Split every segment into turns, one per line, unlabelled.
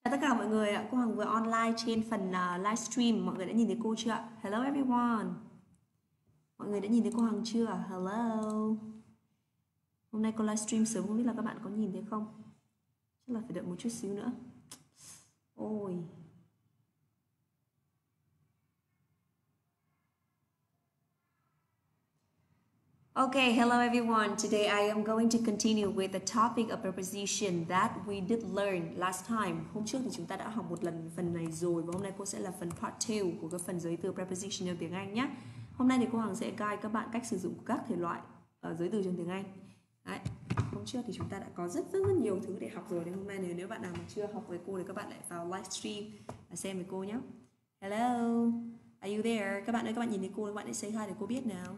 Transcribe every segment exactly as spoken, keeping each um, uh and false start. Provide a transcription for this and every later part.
Chào tất cả mọi người ạ, cô Hằng vừa online trên phần uh, livestream. Mọi người đã nhìn thấy cô chưa ạ? Hello everyone. Mọi người đã nhìn thấy cô Hằng chưa? Hello. Hôm nay cô livestream sớm, không biết là các bạn có nhìn thấy không? Chắc là phải đợi một chút xíu nữa. Ôi. Okay, hello everyone. Today I am going to continue with the topic of preposition that we did learn last time. Hôm trước thì chúng ta đã học một lần phần này rồi và hôm nay cô sẽ là phần part hai của cái phần giới từ preposition trong tiếng Anh nhé. Hôm nay thì cô Hằng sẽ guide các bạn cách sử dụng các thể loại uh, giới từ trong tiếng Anh. Đấy. Hôm trước thì chúng ta đã có rất rất rất nhiều thứ để học rồi. Nên hôm nay nếu nếu bạn nào mà chưa học với cô thì các bạn lại vào livestream và xem với cô nhé. Hello, are you there? Các bạn ơi, các bạn nhìn thấy cô, các bạn hãy say hi để cô biết nào.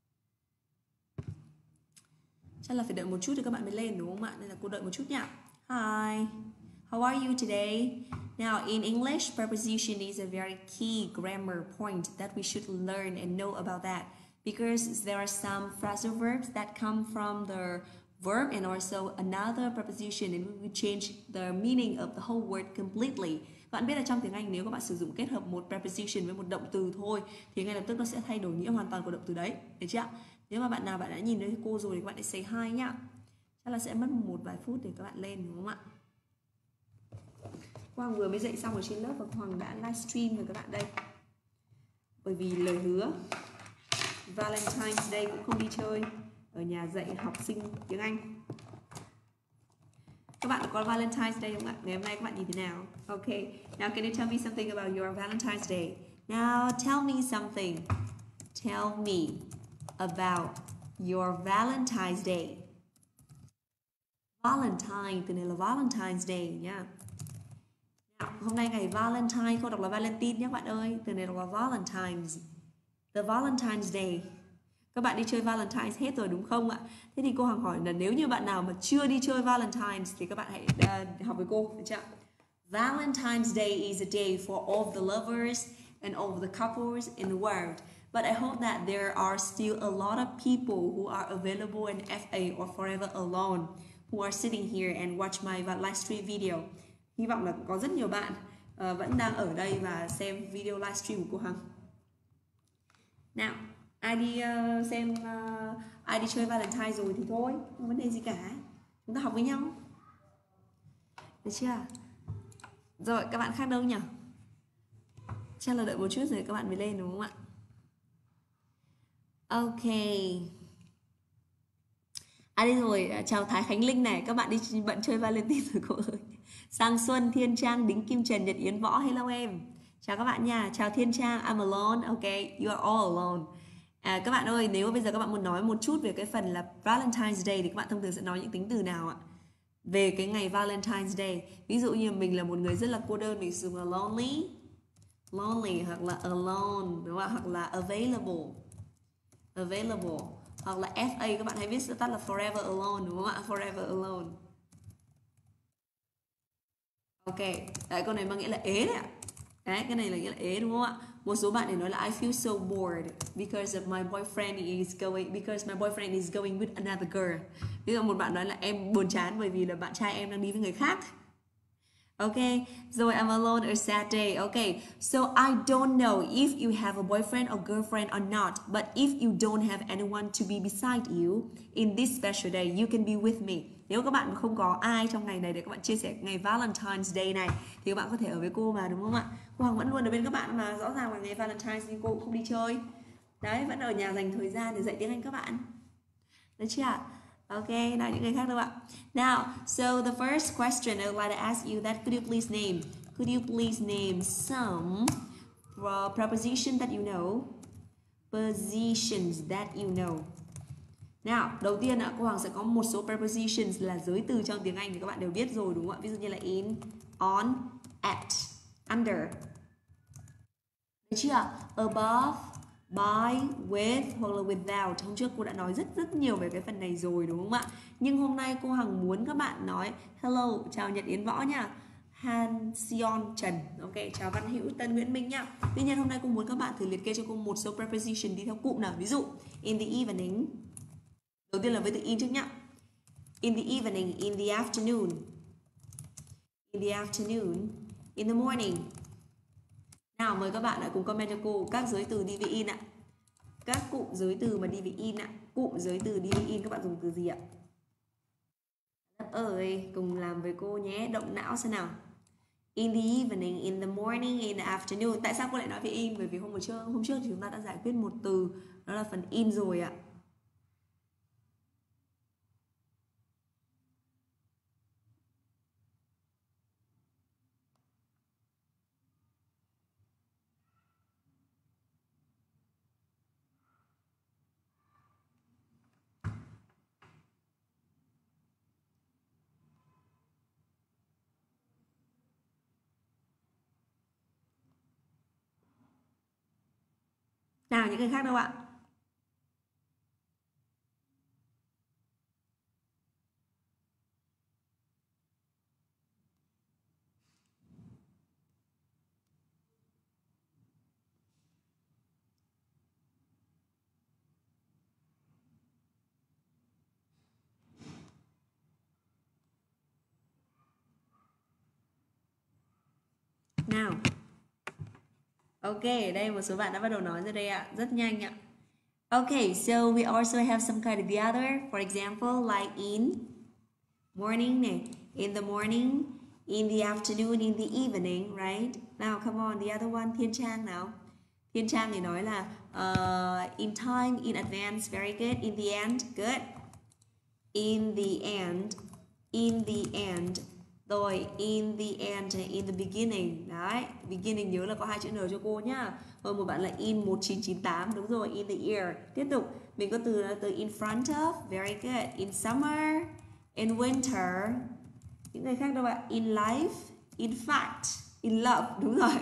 Chắc là phải đợi một chút thì các bạn mới lên đúng không ạ? Nên là cô đợi một chút nha. Hi, how are you today? Now in English, preposition is a very key grammar point that we should learn and know about that because there are some phrasal verbs that come from the verb and also another preposition and we will change the meaning of the whole word completely. Bạn biết là trong tiếng Anh nếu các bạn sử dụng kết hợp một preposition với một động từ thôi thì ngay lập tức nó sẽ thay đổi nghĩa hoàn toàn của động từ đấy. Được chưa? Nếu mà bạn nào bạn đã nhìn thấy cô rồi thì các bạn hãy say hi nhá. Chắc là sẽ mất một vài phút để các bạn lên đúng không ạ? Quang vừa mới dậy xong ở trên lớp và Hoàng đã livestream với các bạn đây. Bởi vì lời hứa Valentine's Day cũng không đi chơi, ở nhà dạy học sinh tiếng Anh. Các bạn có Valentine's Day không ạ? Ngày hôm nay các bạn nhìn thế nào? Okay. Now can you tell me something about your Valentine's Day? Now tell me something. Tell me about your Valentine's Day. Valentine, từ này là Valentine's Day nha. Hôm nay ngày Valentine, không đọc là Valentine nhé các bạn ơi. Từ này đọc là Valentine's. The Valentine's Day. Các bạn đi chơi Valentine's hết rồi đúng không ạ? Thế thì cô Hằng hỏi là nếu như bạn nào mà chưa đi chơi Valentine's thì các bạn hãy uh, học với cô, được chưa? Valentine's Day is a day for all the lovers and all the couples in the world. But I hope that there are still a lot of people who are available in F A or Forever Alone who are sitting here and watch my livestream video. Hy vọng là có rất nhiều bạn uh, vẫn đang ở đây và xem video livestream của cô Hằng. Nào, ai đi uh, xem, uh, ai đi chơi Valentine rồi thì thôi, không vấn đề gì cả. Chúng ta học với nhau. Được chưa? Rồi, các bạn khác đâu nhỉ? Chắc là đợi một chút rồi các bạn mới lên đúng không ạ? Ok. À đây rồi, chào Thái Khánh Linh này, các bạn đi bận chơi Valentine rồi cô ơi. Sang Xuân, Thiên Trang, Đính Kim Trần, Nhật Yến Võ, hello em. Chào các bạn nha, chào Thiên Trang, I'm alone, ok, you are all alone. À, các bạn ơi, nếu bây giờ các bạn muốn nói một chút về cái phần là Valentine's Day thì các bạn thông thường sẽ nói những tính từ nào ạ? Về cái ngày Valentine's Day. Ví dụ như mình là một người rất là cô đơn, mình dùng là lonely, lonely hoặc là alone, đúng không? Hoặc là available, available. Hoặc là F A, các bạn hãy viết sự tắt là forever alone đúng không ạ? Forever alone. Ok, đấy câu này mang nghĩa là ế đấy ạ. Đấy, cái này là nghĩa là ế đúng không ạ? Một số bạn thì nói là I feel so bored because of my boyfriend is going because my boyfriend is going with another girl. Ví dụ một bạn nói là em buồn chán bởi vì là bạn trai em đang đi với người khác. Okay, rồi I'm alone a sad day. Okay, so I don't know if you have a boyfriend or girlfriend or not, but if you don't have anyone to be beside you in this special day, you can be with me. Nếu các bạn không có ai trong ngày này để các bạn chia sẻ ngày Valentine's Day này thì các bạn có thể ở với cô mà đúng không ạ? Cô Hằng vẫn luôn ở bên các bạn mà, rõ ràng là ngày Valentine's nhưng cô cũng không đi chơi. Đấy, vẫn ở nhà dành thời gian để dạy tiếng Anh các bạn. Được chưa? Ok, nào những người khác đâu ạ? Now, so the first question I would like to ask you that could you please name? Could you please name some prepositions that you know? Positions that you know. Nào, đầu tiên ạ, cô Hằng sẽ có một số prepositions là giới từ trong tiếng Anh thì các bạn đều biết rồi đúng không ạ? Ví dụ như là in, on, at, under. Được chưa? Above, by, with hoặc là without. Hôm trước cô đã nói rất rất nhiều về cái phần này rồi đúng không ạ? Nhưng hôm nay cô Hằng muốn các bạn nói hello, chào Nhật Yến Võ nha. Han Sion Trần. Ok, chào Văn Hữu Tân Nguyễn Minh nhá. Tuy nhiên hôm nay cô muốn các bạn thử liệt kê cho cô một số preposition đi theo cụm nào. Ví dụ in the evening. Đầu tiên là với từ in trước nhá. In the evening, in the afternoon, in the afternoon, in the morning. Nào mời các bạn lại cùng comment cho cô các giới từ đi với in ạ. Các cụm giới từ mà đi với in ạ. Cụm giới từ đi với in các bạn dùng từ gì ạ? Đất ơi, cùng làm với cô nhé. Động não xem nào. In the evening, in the morning, in the afternoon. Tại sao cô lại nói về in? Bởi vì hôm trước, hôm trước thì chúng ta đã giải quyết một từ, đó là phần in rồi ạ. Nào những người khác đâu ạ? Nào. Ok, ở đây một số bạn đã bắt đầu nói rồi đây ạ. Rất nhanh ạ. Okay, so we also have some kind of the other. For example, like in morning này, in the morning, in the afternoon, in the evening, right? Now, come on, the other one, Thiên Trang nào. Thiên Trang thì nói là uh, in time, in advance, very good. In the end, good. In the end, in the end. Rồi, in the end, in the beginning. Đấy, beginning nhớ là có hai chữ N cho cô nhá. Rồi một bạn là in một chín chín tám, đúng rồi, in the year. Tiếp tục, mình có từ là từ in front of, very good. In summer, in winter. Những người khác đâu ạ? In life, in fact, in love, đúng rồi.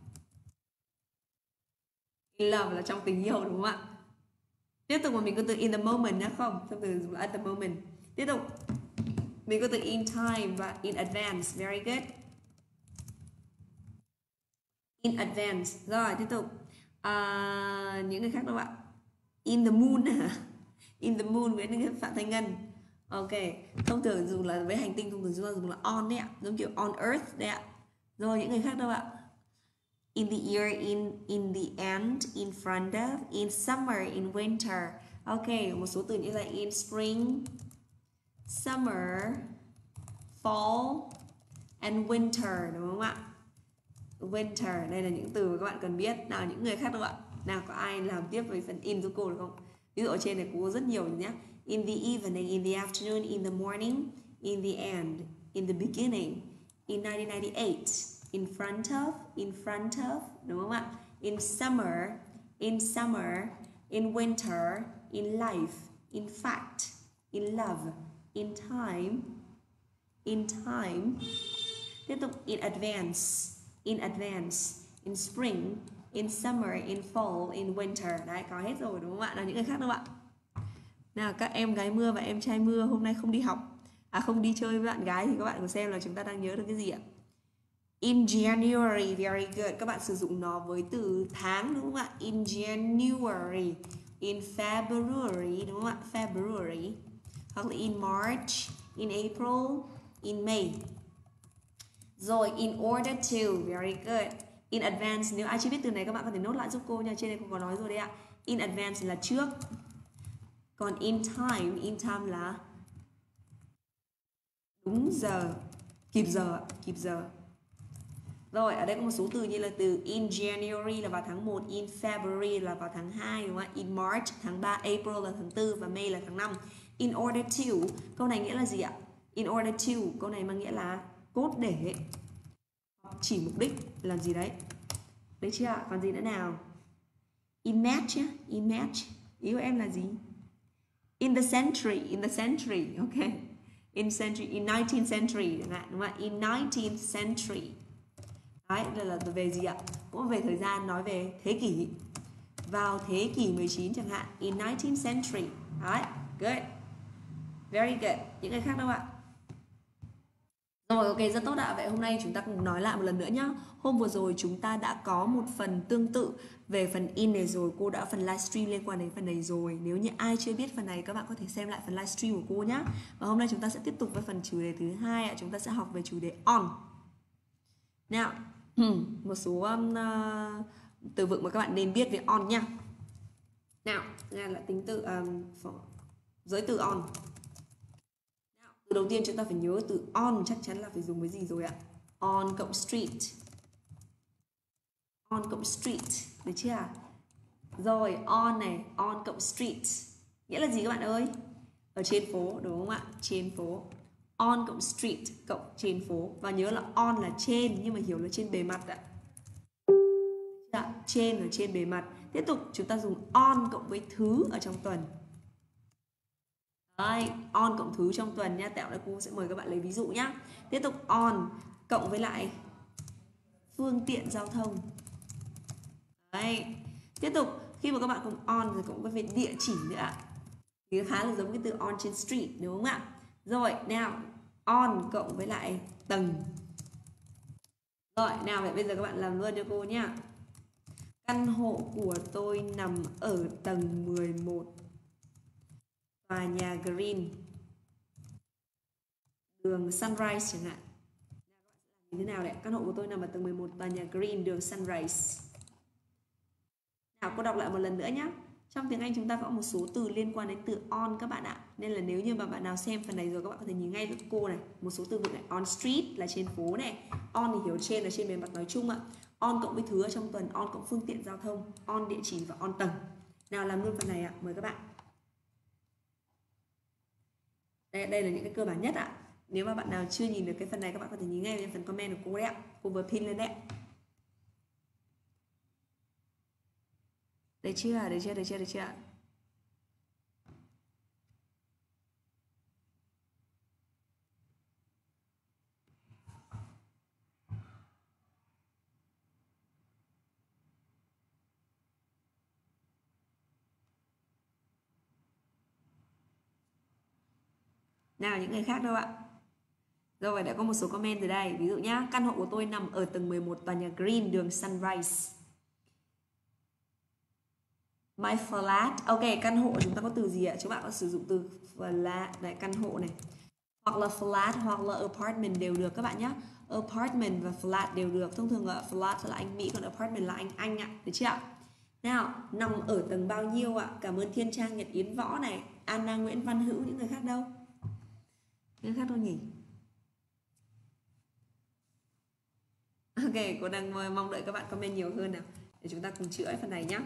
In love là trong tình yêu đúng không ạ? Tiếp tục mà mình có từ in the moment nhá, không? Xong từ dùng là at the moment. Tiếp tục. Mình có từ in time và in advance. Very good. In advance. Rồi, tiếp tục. À, những người khác đâu ạ? In the moon hả? In the moon với những Phạm Thanh Ngân. Ok. Thông thường dùng là với hành tinh, thông thường chúng ta dùng là on đấy ạ. Giống kiểu on earth đấy ạ. Rồi, những người khác đâu ạ? In the year, in in the end, in front of, in summer, in winter. Ok, một số từ như là in spring, summer, fall and winter, đúng không ạ? Winter, đây là những từ mà các bạn cần biết. Nào những người khác đâu ạ? Nào có ai làm tiếp với phần in giúp cô được không? Ví dụ ở trên này cô có rất nhiều rồi nhé. In the evening, in the afternoon, in the morning, in the end, in the beginning, in nineteen ninety-eight, in front of, in front of, đúng không ạ? In summer, in summer, in winter, in life, in fact, in love, in time, in time. Tiếp tục in advance, in advance, in spring, in summer, in fall, in winter. Đấy, có hết rồi đúng không ạ? Là những người khác đâu ạ? Nào các em gái mưa và em trai mưa hôm nay không đi học, à không đi chơi với bạn gái thì các bạn có xem là chúng ta đang nhớ được cái gì ạ? In January, very good. Các bạn sử dụng nó với từ tháng đúng không ạ? In January, in February, đúng không ạ? February. Hoặc là in March, in April, in May. Rồi, in order to, very good. In advance, nếu ai chưa biết từ này các bạn có thể nốt lại giúp cô nha. Trên đây cô có nói rồi đấy ạ. In advance là trước. Còn in time, in time là đúng giờ, kịp giờ, kịp giờ. Rồi, ở đây có một số từ như là từ in January là vào tháng một, in February là vào tháng hai, đúng không ạ? In March tháng ba, April là tháng tư và May là tháng năm. In order to, câu này nghĩa là gì ạ? In order to, câu này mang nghĩa là cốt để, chỉ mục đích làm gì đấy. Đấy chưa ạ? Còn gì nữa nào? In match nhá, in match. Ý của em là gì? In the century, in the century, ok. In century, in nineteenth century chẳng hạn, đúng không ạ? In nineteenth century. Đấy, đây là về gì ạ? Cũng về thời gian, nói về thế kỷ. Vào thế kỷ mười chín chẳng hạn. In nineteenth century. Đấy, good. Very good. Những người khác đâu ạ? Rồi, ok, rất tốt ạ. Vậy hôm nay chúng ta cùng nói lại một lần nữa nhé. Hôm vừa rồi chúng ta đã có một phần tương tự về phần in này rồi. Cô đã phần livestream liên quan đến phần này rồi. Nếu như ai chưa biết phần này, các bạn có thể xem lại phần livestream của cô nhé. Và hôm nay chúng ta sẽ tiếp tục với phần chủ đề thứ hai ạ. Chúng ta sẽ học về chủ đề on. Nào, một số um, uh, từ vựng mà các bạn nên biết về on nha. Nào, ra là tính từ um, giới từ on. Nào, từ đầu tiên chúng ta phải nhớ từ on chắc chắn là phải dùng với gì rồi ạ? On cộng street. On cộng street, được chưa? Rồi, on này, on cộng street. Nghĩa là gì các bạn ơi? Ở trên phố, đúng không ạ? Trên phố. On cộng street cộng trên phố. Và nhớ là on là trên, nhưng mà hiểu là trên bề mặt ạ. Trên ở trên bề mặt. Tiếp tục chúng ta dùng on cộng với thứ ở trong tuần. Đấy, on cộng thứ trong tuần nha. Tẹo đây cô sẽ mời các bạn lấy ví dụ nhá. Tiếp tục on cộng với lại phương tiện giao thông. Đấy. Tiếp tục khi mà các bạn cùng on thì cũng có về địa chỉ nữa ạ. Thì khá là giống cái từ on trên street, đúng không ạ? Rồi, nào, on cộng với lại tầng. Rồi, nào vậy bây giờ các bạn làm luôn cho cô nhá. Căn hộ của tôi nằm ở tầng mười một, tòa nhà Green, đường Sunrise chẳng hạn. Như thế nào đấy? Căn hộ của tôi nằm ở tầng mười một, tòa nhà Green, đường Sunrise. Nào, cô đọc lại một lần nữa nhé. Trong tiếng Anh chúng ta có một số từ liên quan đến từ on các bạn ạ. Nên là nếu như mà bạn nào xem phần này rồi các bạn có thể nhìn ngay với cô này. Một số từ vựng này. On street là trên phố này. On thì hiểu trên là trên bề mặt nói chung ạ. On cộng với thứ ở trong tuần. On cộng phương tiện giao thông. On địa chỉ và on tầng. Nào làm luôn phần này ạ. Mời các bạn. Đây, đây là những cái cơ bản nhất ạ. Nếu mà bạn nào chưa nhìn được cái phần này các bạn có thể nhìn ngay vào phần comment của cô đấy ạ. Cô vừa pin lên đấy. Được chưa? Được chưa? Được chưa? Được chưa? Nào những người khác đâu ạ? Rồi đã có một số comment từ đây. Ví dụ nhá, căn hộ của tôi nằm ở tầng mười một, tòa nhà Green, đường Sunrise. My flat. Ok, căn hộ chúng ta có từ gì ạ? Chúng bạn có sử dụng từ flat, này, căn hộ này. Hoặc là flat hoặc là apartment đều được các bạn nhé. Apartment và flat đều được. Thông thường là flat là Anh Mỹ, còn apartment là Anh Anh ạ. Được chưa ạ? Nào, nằm ở tầng bao nhiêu ạ? Cảm ơn Thiên Trang, Nhật Yến Võ này, Anna, Nguyễn Văn Hữu, những người khác đâu? Những người khác đâu nhỉ? Ok, cô đang mong đợi các bạn comment nhiều hơn nào. Để chúng ta cùng chữa phần này nhé.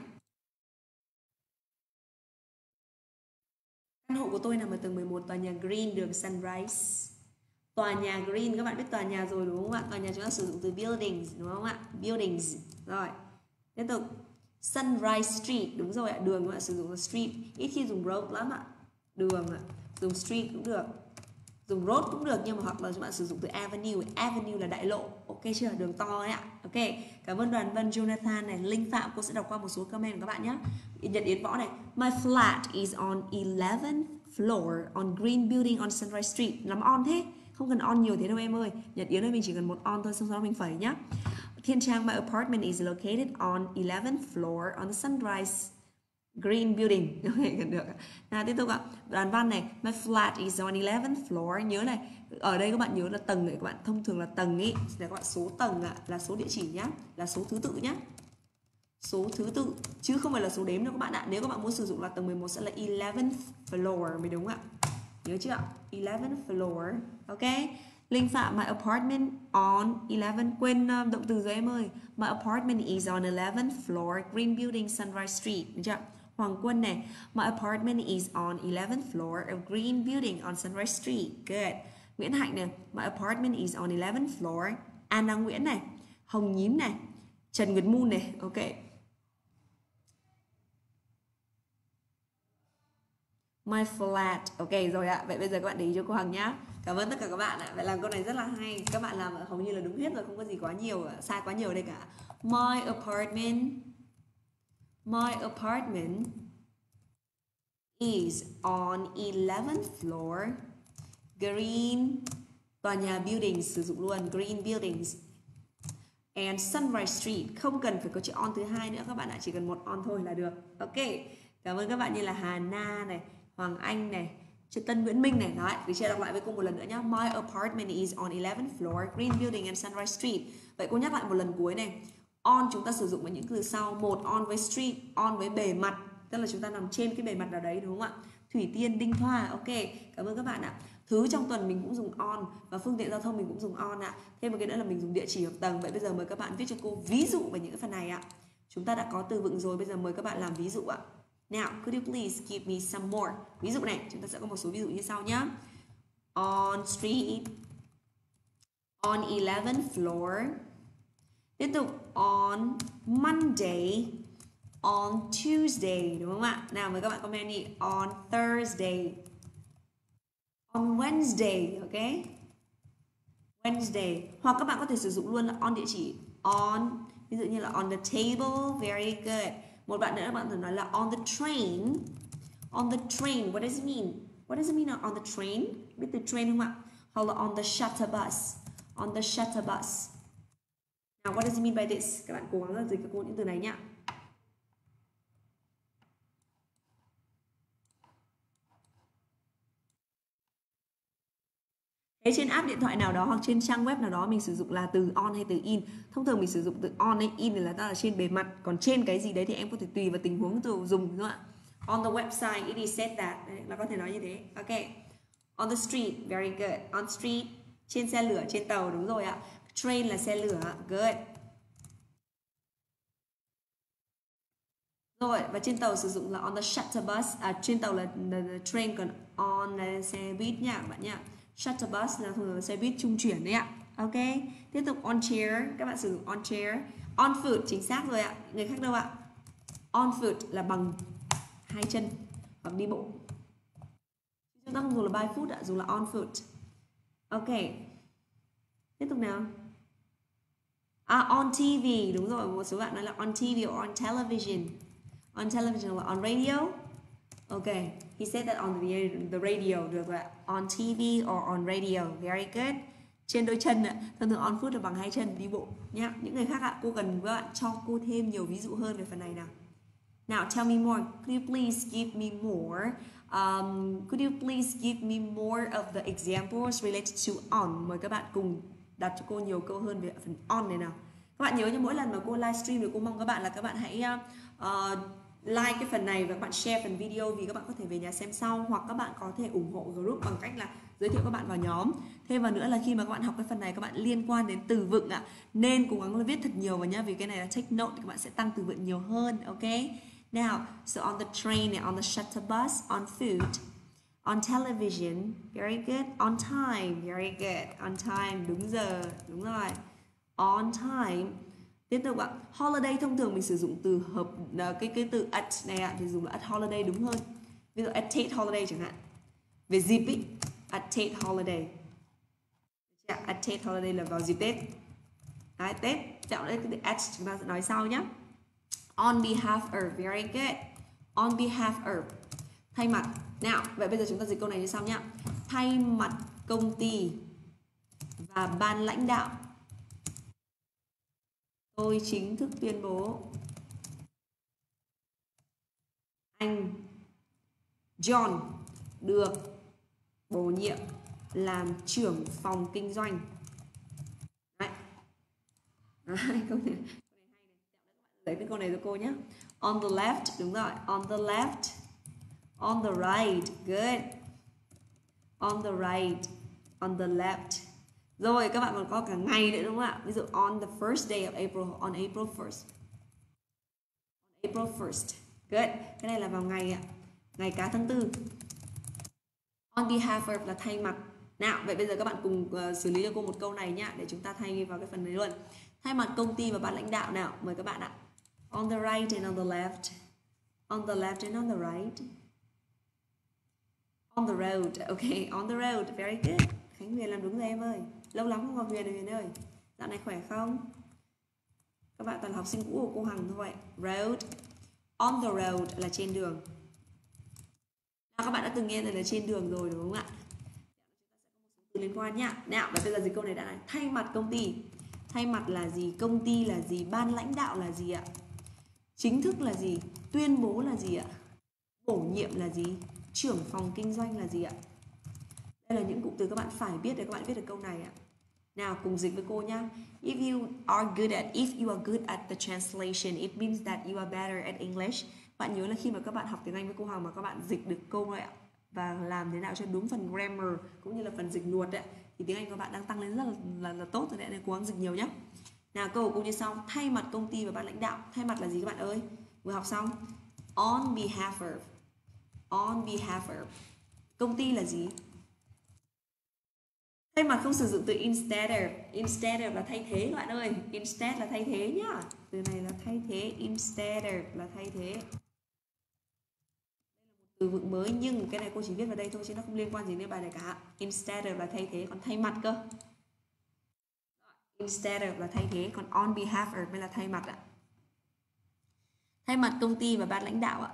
Căn hộ của tôi nằm ở tầng mười một, tòa nhà Green, đường Sunrise. Tòa nhà Green, các bạn biết tòa nhà rồi đúng không ạ? Tòa nhà chúng ta sử dụng từ buildings, đúng không ạ? Buildings. Rồi, tiếp tục. Sunrise Street, đúng rồi ạ. Đường các bạn sử dụng là street. Ít khi dùng road lắm ạ. Đường ạ. Dùng street cũng được. Dùng road cũng được, nhưng mà hoặc là chúng bạn sử dụng từ avenue. Avenue là đại lộ. Ok chưa? Đường to ấy ạ. Ok. Cảm ơn Đoàn Vân, Jonathan này, Linh Phạm. Cô sẽ đọc qua một số comment của các bạn nhé. Nhật Yến Võ này. My flat is on eleventh floor on Green Building on Sunrise Street. Lắm on thế. Không cần on nhiều thế đâu em ơi. Nhật Yến ơi, mình chỉ cần một on thôi, xong sau đó mình phẩy nhá. Thiên Trang, my apartment is located on eleventh floor on the Sunrise Green Building. Ok, gần được. Nào tiếp tục ạ. Đoàn Văn này, my flat is on eleventh floor. Nhớ này, ở đây các bạn nhớ là tầng này các bạn thông thường là tầng ý, là các bạn số tầng ạ, là số địa chỉ nhá, là số thứ tự nhá. Số thứ tự chứ không phải là số đếm đâu các bạn ạ. Nếu các bạn muốn sử dụng là tầng mười một sẽ là eleventh floor mới đúng ạ. Nhớ chưa ạ? eleventh floor. Ok. Linh Phạm, my apartment on eleven. Quên uh, động từ rồi em ơi. My apartment is on eleventh floor, Green Building, Sunrise Street. Được chưa? Hoàng Quân này, my apartment is on eleventh floor of Green Building on Sunrise Street. Good. Nguyễn Hạnh này, my apartment is on eleventh floor. Anna Nguyễn này, Hồng Nhím này, Trần Nguyệt Moon này. Ok. My flat. Ok rồi ạ. Vậy bây giờ các bạn để ý cho cô Hằng nhá. Cảm ơn tất cả các bạn ạ. Vậy làm câu này rất là hay. Các bạn làm hầu như là đúng hết rồi, không có gì quá nhiều, sai quá nhiều ở đây cả. My apartment My apartment is on eleventh floor Green, tòa nhà buildings sử dụng luôn, Green Buildings and Sunrise Street. Không cần phải có chữ on thứ hai nữa các bạn ạ, chỉ cần một on thôi là được. Ok. Cảm ơn các bạn như là Hà Na này, Hoàng Anh này, Chữ Tân Nguyễn Minh này. Đấy, để chia đọc lại với cô một lần nữa nhé. My apartment is on eleventh floor, Green Building and Sunrise Street. Vậy cô nhắc lại một lần cuối này. On chúng ta sử dụng với những từ sau. Một, on với street, on với bề mặt, tức là chúng ta nằm trên cái bề mặt nào đấy, đúng không ạ? Thủy Tiên, Đinh Thoa. Ok, cảm ơn các bạn ạ. Thứ trong tuần mình cũng dùng on, và phương tiện giao thông mình cũng dùng on ạ. Thêm một cái nữa là mình dùng địa chỉ hợp tầng. Vậy bây giờ mời các bạn viết cho cô ví dụ về những cái phần này ạ. Chúng ta đã có từ vựng rồi, bây giờ mời các bạn làm ví dụ ạ. Now, could you please give me some more? Ví dụ này, chúng ta sẽ có một số ví dụ như sau nhé. On street, on eleventh floor. Tiếp tục, on Monday, on Tuesday, đúng không ạ? Nào mời các bạn comment đi. On Thursday, on Wednesday, ok? Wednesday. Hoặc các bạn có thể sử dụng luôn là on địa chỉ. On, ví dụ như là on the table, very good. Một bạn nữa các bạn thử nói là on the train. On the train, what does it mean? What does it mean on the train? Biết từ train không ạ? Hoặc là on the shuttle bus. On the shuttle bus. Now, what does it mean by this? Các bạn cố gắng dịch cho cô những từ này nhé. Thế trên app điện thoại nào đó hoặc trên trang web nào đó mình sử dụng là từ on hay từ in. Thông thường mình sử dụng từ on hay in thì là ta là trên bề mặt. Còn trên cái gì đấy thì em có thể tùy vào tình huống từ dùng, đúng không ạ? On the website, it is said that. Đấy, là có thể nói như thế. Ok. On the street, very good. On street, trên xe lửa, trên tàu, đúng rồi ạ. Train là xe lửa, good. Rồi, và trên tàu sử dụng là on the shuttle bus. À, trên tàu là the, the train, còn on là xe buýt nha các bạn nha. Shuttle bus là thường là xe buýt trung chuyển đấy ạ. Ok. Tiếp tục on chair, các bạn sử dụng on chair. On foot, chính xác rồi ạ. Người khác đâu ạ? On foot là bằng hai chân, bằng đi bộ. Chúng ta không dùng là by foot ạ, dùng là on foot. Ok. Tiếp tục nào. À, on ti vi, đúng rồi. Một số bạn nói là on ti vi or on television. On television là on radio. Ok, he said that on the, the radio, được rồi. On ti vi or on radio, very good. Trên đôi chân ạ, thường thường on foot là bằng hai chân, đi bộ nhá. Những người khác ạ, cô cần các bạn cho cô thêm nhiều ví dụ hơn về phần này nào. Now, tell me more. Could you please give me more? Um, could you please give me more of the examples related to on? Mời các bạn cùng đặt cho cô nhiều câu hơn về phần on này nào. Các bạn nhớ như mỗi lần mà cô livestream thì cô mong các bạn là các bạn hãy uh, like cái phần này và các bạn share phần video, vì các bạn có thể về nhà xem sau, hoặc các bạn có thể ủng hộ group bằng cách là giới thiệu các bạn vào nhóm. Thêm vào nữa là khi mà các bạn học cái phần này các bạn liên quan đến từ vựng ạ, nên cố gắng là viết thật nhiều vào nhá, vì cái này là take note thì các bạn sẽ tăng từ vựng nhiều hơn. Ok. Now, so on the train, on the shuttle bus, on food, on television, very good. On time, very good. On time, đúng giờ, đúng rồi. On time. Tiếp tục ạ. Holiday thông thường mình sử dụng từ hợp cái cái từ at này ạ, thì dùng là at holiday đúng hơn. Ví dụ at Tết holiday chẳng hạn. Về dịp ý, at Tết holiday. At Tết holiday là vào dịp Tết. Đấy, Tết. Chọn đây cái từ at chúng ta sẽ nói sau nhé. On behalf of, very good. On behalf of, thay mặt. Nào, vậy bây giờ chúng ta dịch câu này như sau nhé. Thay mặt công ty và ban lãnh đạo, tôi chính thức tuyên bố anh John được bổ nhiệm làm trưởng phòng kinh doanh. Đấy. Đấy, câu này lấy cái câu này cho cô nhé. On the left, đúng rồi. On the left. On the right, good. On the right. On the left. Rồi các bạn còn có cả ngày nữa đúng không ạ? Ví dụ on the first day of April, on April first. On April first. Good. Cái này là vào ngày ạ. Ngày cá tháng tư. On behalf of là thay mặt. Nào, vậy bây giờ các bạn cùng uh, xử lý cho cô một câu này nhá, để chúng ta thay vào cái phần này luôn. Thay mặt công ty và ban lãnh đạo nào, mời các bạn ạ. On the right and on the left. On the left and on the right. On the road. Ok, on the road. Very good. Khánh Huyền làm đúng rồi em ơi. Lâu lắm không gặp Huyền rồi Huyền ơi. Dạo này khỏe không? Các bạn toàn học sinh cũ của cô Hằng thôi. Road. On the road là trên đường. Nào, các bạn đã từng nghe là trên đường rồi đúng không ạ? Từ liên quan nhá. Nào, và bây giờ dịch câu này đã này. Thay mặt công ty. Thay mặt là gì? Công ty là gì? Ban lãnh đạo là gì ạ? Chính thức là gì? Tuyên bố là gì ạ? Bổ nhiệm là gì? Trưởng phòng kinh doanh là gì ạ? Đây là những cụm từ các bạn phải biết để các bạn viết được câu này ạ. Nào cùng dịch với cô nhá. If you are good at if you are good at the translation, it means that you are better at English. Bạn nhớ là khi mà các bạn học tiếng Anh với cô Hằng mà các bạn dịch được câu này ạ và làm thế nào cho đúng phần grammar cũng như là phần dịch luật đấy thì tiếng Anh của bạn đang tăng lên rất là là, là tốt rồi đấy, nên cố gắng dịch nhiều nhé. Nào câu cũng như sau, thay mặt công ty và ban lãnh đạo. Thay mặt là gì các bạn ơi? Vừa học xong. On behalf of. On behalf of. Công ty là gì? Thay mặt không sử dụng từ instead of. Instead of là thay thế các bạn ơi. Instead là thay thế nhá. Từ này là thay thế. Instead of là thay thế. Đây là một từ vựng mới nhưng cái này cô chỉ viết vào đây thôi chứ nó không liên quan gì đến bài này cả. Instead of là thay thế, còn thay mặt cơ. Instead of là thay thế, còn on behalf of mới là thay mặt ạ. Thay mặt công ty và ban lãnh đạo ạ.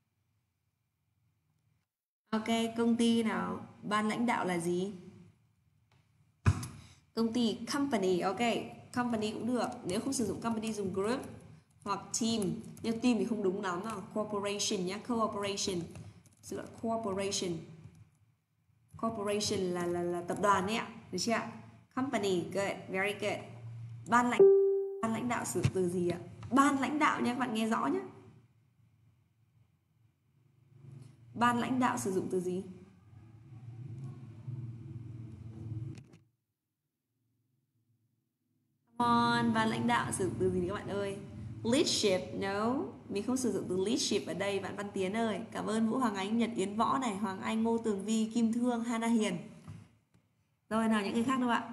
Ok, công ty nào? Ban lãnh đạo là gì? Công ty, company, ok. Company cũng được. Nếu không sử dụng company dùng group hoặc team. Nhưng team thì không đúng lắm nào. Corporation nhé, cooperation. Sự gọi corporation. Corporation là, là, là tập đoàn đấy ạ. Được chưa ạ? Company, good, very good. Ban lãnh ban lãnh đạo sử dụng từ gì ạ? Ban lãnh đạo nhé, các bạn nghe rõ nhé. Ban lãnh đạo sử dụng từ gì? Come on, ban lãnh đạo sử dụng từ gì các bạn ơi? Leadership, no. Mình không sử dụng từ leadership ở đây, bạn Văn Tiến ơi. Cảm ơn Vũ Hoàng Ánh, Nhật Yến Võ này, Hoàng Anh, Ngô Tường Vi, Kim Thương, Hana Hiền. Rồi nào những người khác đâu ạ?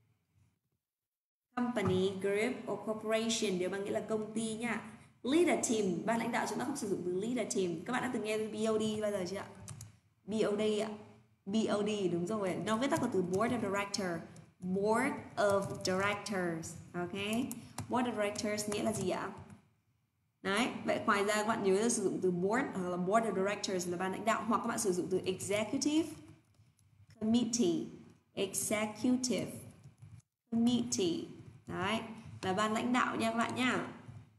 Company, group or corporation đều mang nghĩa là công ty nha. Lead a team, ban lãnh đạo chúng ta không sử dụng từ lead a team. Các bạn đã từng nghe bê ô đê bao giờ chưa ạ? bê ô đê ạ. bê ô đê đúng rồi. Nó viết tắt của từ Board of Directors. Board of Directors. Ok. Board of Directors nghĩa là gì ạ? Đấy, vậy ngoài ra các bạn nhớ là sử dụng từ board hoặc là Board of Directors là ban lãnh đạo, hoặc các bạn sử dụng từ Executive Committee. Executive Committee. Đấy, là ban lãnh đạo nha các bạn nhá.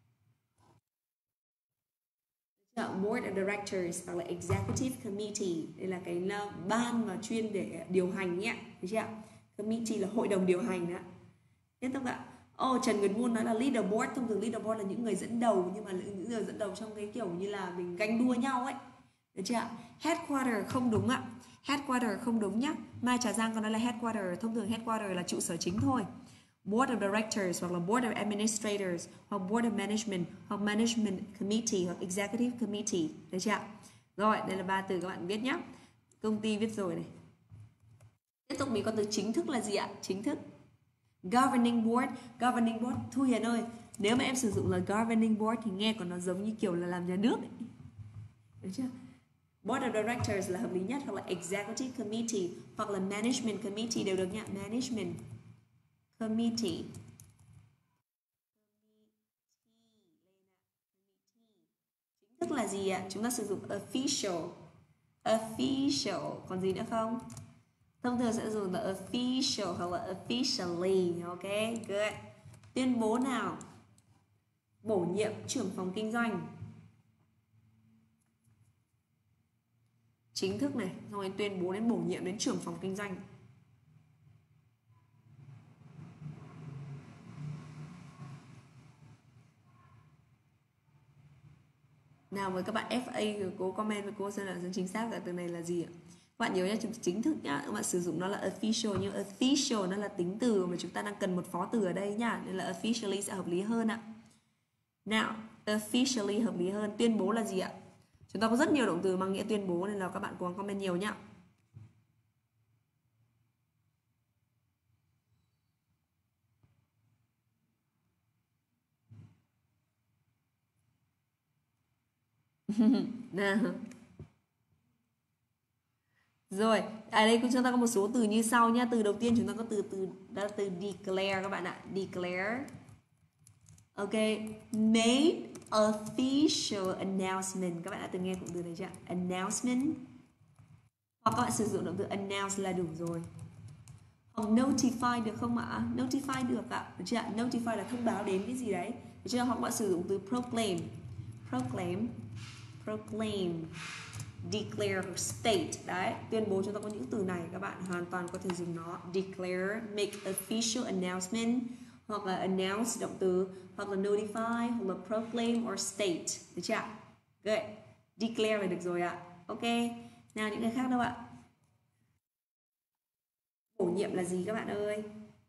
Board of Directors hoặc là Executive Committee. Đây là cái ban mà chuyên để điều hành nhé. Được chưa? Committee là hội đồng điều hành đó. Tiếp tục ạ. Oh, Trần Nguyệt Muôn nói là leaderboard. Thông thường leaderboard là những người dẫn đầu, nhưng mà những người dẫn đầu trong cái kiểu như là mình ganh đua nhau ấy. Được chưa ạ? Headquarter không đúng ạ. Headquarter không đúng nhá. Mai Trà Giang còn nói là headquarter. Thông thường headquarter là trụ sở chính thôi. Board of Directors hoặc là Board of Administrators hoặc Board of Management hoặc Management Committee hoặc Executive Committee. Được chưa ạ? Rồi, đây là ba từ các bạn viết nhé. Công ty viết rồi này. Tiếp tục mình có từ chính thức là gì ạ? Chính thức. Governing Board. Governing Board. Thu Hiền ơi, nếu mà em sử dụng là Governing Board thì nghe còn nó giống như kiểu là làm nhà nước ấy. Được chưa? Board of Directors là hợp lý nhất, hoặc là Executive Committee hoặc là Management Committee đều được nhá. Management Committee. Chính thức là gì ạ? Chúng ta sử dụng official. Official. Còn gì nữa không? Thông thường sẽ dùng là official hoặc là officially. Ok, good. Tuyên bố nào? Bổ nhiệm trưởng phòng kinh doanh. Chính thức này, xong rồi tuyên bố đến bổ nhiệm đến trưởng phòng kinh doanh. Nào với các bạn ép a rồi cố comment với cô xem là chính xác là từ này là gì ạ? Các bạn nhớ nhá, chính thức nhá, các bạn sử dụng nó là official, nhưng official nó là tính từ mà chúng ta đang cần một phó từ ở đây nhá, nên là officially sẽ hợp lý hơn ạ. Nào, officially hợp lý hơn. Tuyên bố là gì ạ? Chúng ta có rất nhiều động từ mang nghĩa tuyên bố nên là các bạn cố gắng comment nhiều nhá. Nào. Rồi, ở đây chúng ta có một số từ như sau nhá. Từ đầu tiên chúng ta có từ từ đó là từ declare các bạn ạ. Declare. Ok, made official announcement. Các bạn đã từng nghe cụm từ này chưa? Announcement. Hoặc các bạn sử dụng động từ announce là đủ rồi. Hoặc notify được không ạ? Notify được ạ. Được chưa ạ? Notify là thông báo đến cái gì đấy. Được chưa? Hoặc các bạn sử dụng từ proclaim. Proclaim. Proclaim. declare hoặc state. Đấy, tuyên bố chúng ta có những từ này các bạn hoàn toàn có thể dùng nó. Declare, make official announcement, hoặc là announce động từ, hoặc là notify, hoặc là proclaim or state. Được chưa? Good. Declare là được rồi ạ. Ok. Nào những cái khác đâu ạ? Bổ nhiệm là gì các bạn ơi?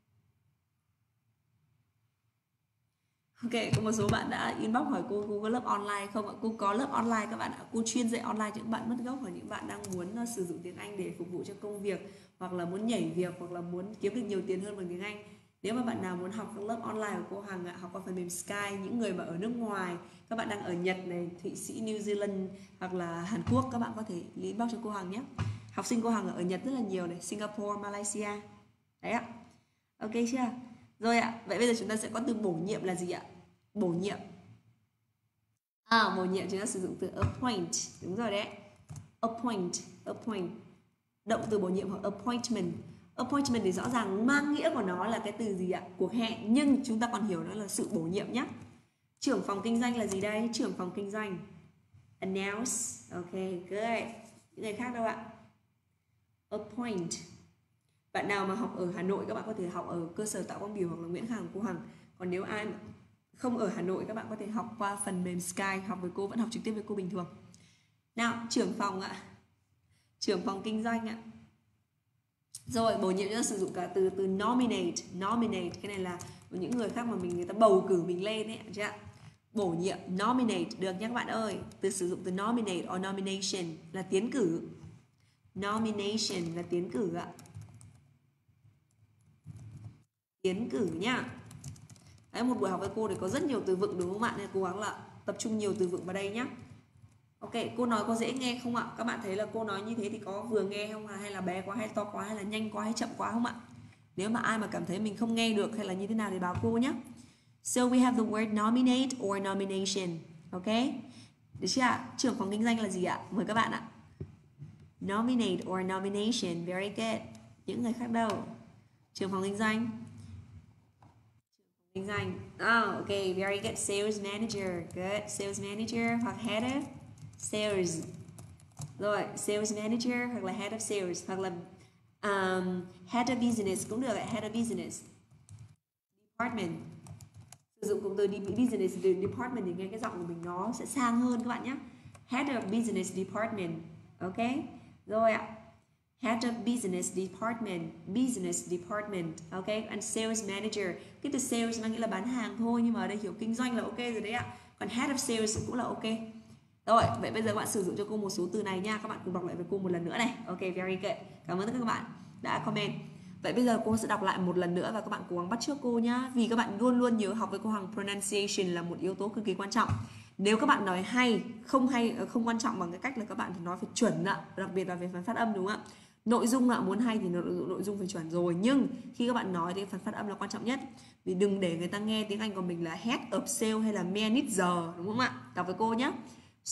Ok, có một số bạn đã inbox hỏi cô, cô có lớp online không ạ? Cô có lớp online các bạn ạ. Cô chuyên dạy online cho những bạn mất gốc hoặc những bạn đang muốn uh, sử dụng tiếng Anh để phục vụ cho công việc, hoặc là muốn nhảy việc, hoặc là muốn kiếm được nhiều tiền hơn bằng tiếng Anh. Nếu mà bạn nào muốn học các lớp online của cô Hằng ạ, học qua phần mềm Sky, những người mà ở nước ngoài, các bạn đang ở Nhật này, Thụy Sĩ, New Zealand hoặc là Hàn Quốc, các bạn có thể inbox cho cô Hằng nhé. Học sinh cô Hằng ở Nhật rất là nhiều này, Singapore, Malaysia. Đấy ạ. Ok chưa? Rồi ạ, vậy bây giờ chúng ta sẽ có từ bổ nhiệm là gì ạ? Bổ nhiệm. À, bổ nhiệm chúng ta sử dụng từ appoint. Đúng rồi đấy. Appoint, appoint. Động từ bổ nhiệm hoặc appointment. Appointment thì rõ ràng mang nghĩa của nó là cái từ gì ạ? Cuộc hẹn, nhưng chúng ta còn hiểu nó là sự bổ nhiệm nhé. Trưởng phòng kinh doanh là gì đây? Trưởng phòng kinh doanh. Announce. Ok, good. Những người khác đâu ạ? Appoint. Bạn nào mà học ở Hà Nội các bạn có thể học ở cơ sở Tạ Quang Biểu hoặc là Nguyễn Khang cô Hằng. Còn nếu ai không ở Hà Nội các bạn có thể học qua phần mềm Sky, học với cô, vẫn học trực tiếp với cô bình thường. Nào, trưởng phòng ạ. Trưởng phòng kinh doanh ạ. Rồi, bổ nhiệm nữa sử dụng cả từ từ nominate, nominate, cái này là những người khác mà mình người ta bầu cử mình lên ấy, chưa ạ? Bổ nhiệm, nominate được nhé các bạn ơi. Từ sử dụng từ nominate or nomination là tiến cử. Nomination là tiến cử ạ. Tiến cử nhá. Đấy, một buổi học với cô thì có rất nhiều từ vựng đúng không ạ? Nên cố gắng là tập trung nhiều từ vựng vào đây nhá. Ok, cô nói có dễ nghe không ạ? Các bạn thấy là cô nói như thế thì có vừa nghe không ạ? Hay là bé quá, hay to quá, hay là nhanh quá, hay chậm quá không ạ? Nếu mà ai mà cảm thấy mình không nghe được hay là như thế nào thì báo cô nhé. So we have the word nominate or nomination. Ok, được chưa ạ? Trưởng phòng kinh doanh là gì ạ? Mời các bạn ạ. Nominate or nomination. Very good. Những người khác đâu? Trưởng phòng kinh doanh. Kinh doanh. Oh, ok, very good. Sales manager. Good. Sales manager hoặc head of sales. Rồi, sales manager hoặc là head of sales hoặc là um, head of business cũng được ạ. Head of business. Department. Sử dụng cụm từ business department thì nghe cái giọng của mình nó sẽ sang hơn các bạn nhé. Head of business department. Ok. Rồi ạ. Head of business department, business department, ok, and sales manager. Cái từ sales mang nghĩa là bán hàng thôi, nhưng mà ở đây hiểu kinh doanh là ok rồi đấy ạ. Còn head of sales cũng là ok. Rồi, vậy bây giờ các bạn sử dụng cho cô một số từ này nha. Các bạn cùng đọc lại với cô một lần nữa này. Ok, very good. Cảm ơn các bạn đã comment. Vậy bây giờ cô sẽ đọc lại một lần nữa và các bạn cố gắng bắt chước cô nhá. Vì các bạn luôn luôn nhớ học với cô Hằng, pronunciation là một yếu tố cực kỳ quan trọng. Nếu các bạn nói hay, không hay, không quan trọng bằng cái cách là các bạn phải nói phải chuẩn ạ, đặc biệt là về phần phát âm đúng không ạ? Nội dung là muốn hay thì nội, nội dung phải chuẩn rồi, nhưng khi các bạn nói thì phần phát âm là quan trọng nhất. Vì đừng để người ta nghe tiếng Anh của mình là head of sale hay là manager, đúng không ạ? Đọc với cô nhé.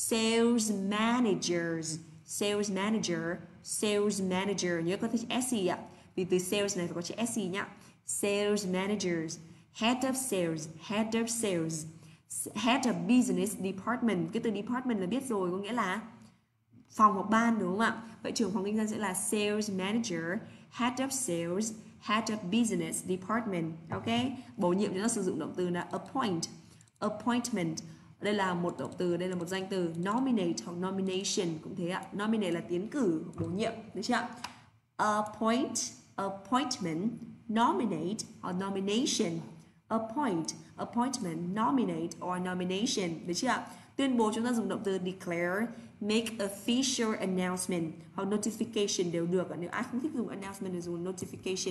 Sales managers, sales manager, sales manager, nhớ có chữ S ạ. Vì từ sales này phải có chữ S nhá. Sales managers, head of sales, head of sales, head of business department. Cái từ department là biết rồi, có nghĩa là phòng hoặc ban đúng không ạ? Vậy trưởng phòng kinh doanh sẽ là sales manager, head of sales, head of business department. Ok? Bổ nhiệm chúng ta sử dụng động từ là appoint, appointment. Đây là một động từ, đây là một danh từ. Nominate hoặc nomination cũng thế ạ. Nominate là tiến cử, bổ nhiệm, được chưa? Appoint, appointment, nominate or nomination. Appoint, appointment, nominate or nomination, được chưa ạ? Tuyên bố chúng ta dùng động từ declare, make official announcement hoặc notification đều được. Nếu ai không thích dùng announcement thì dùng notification.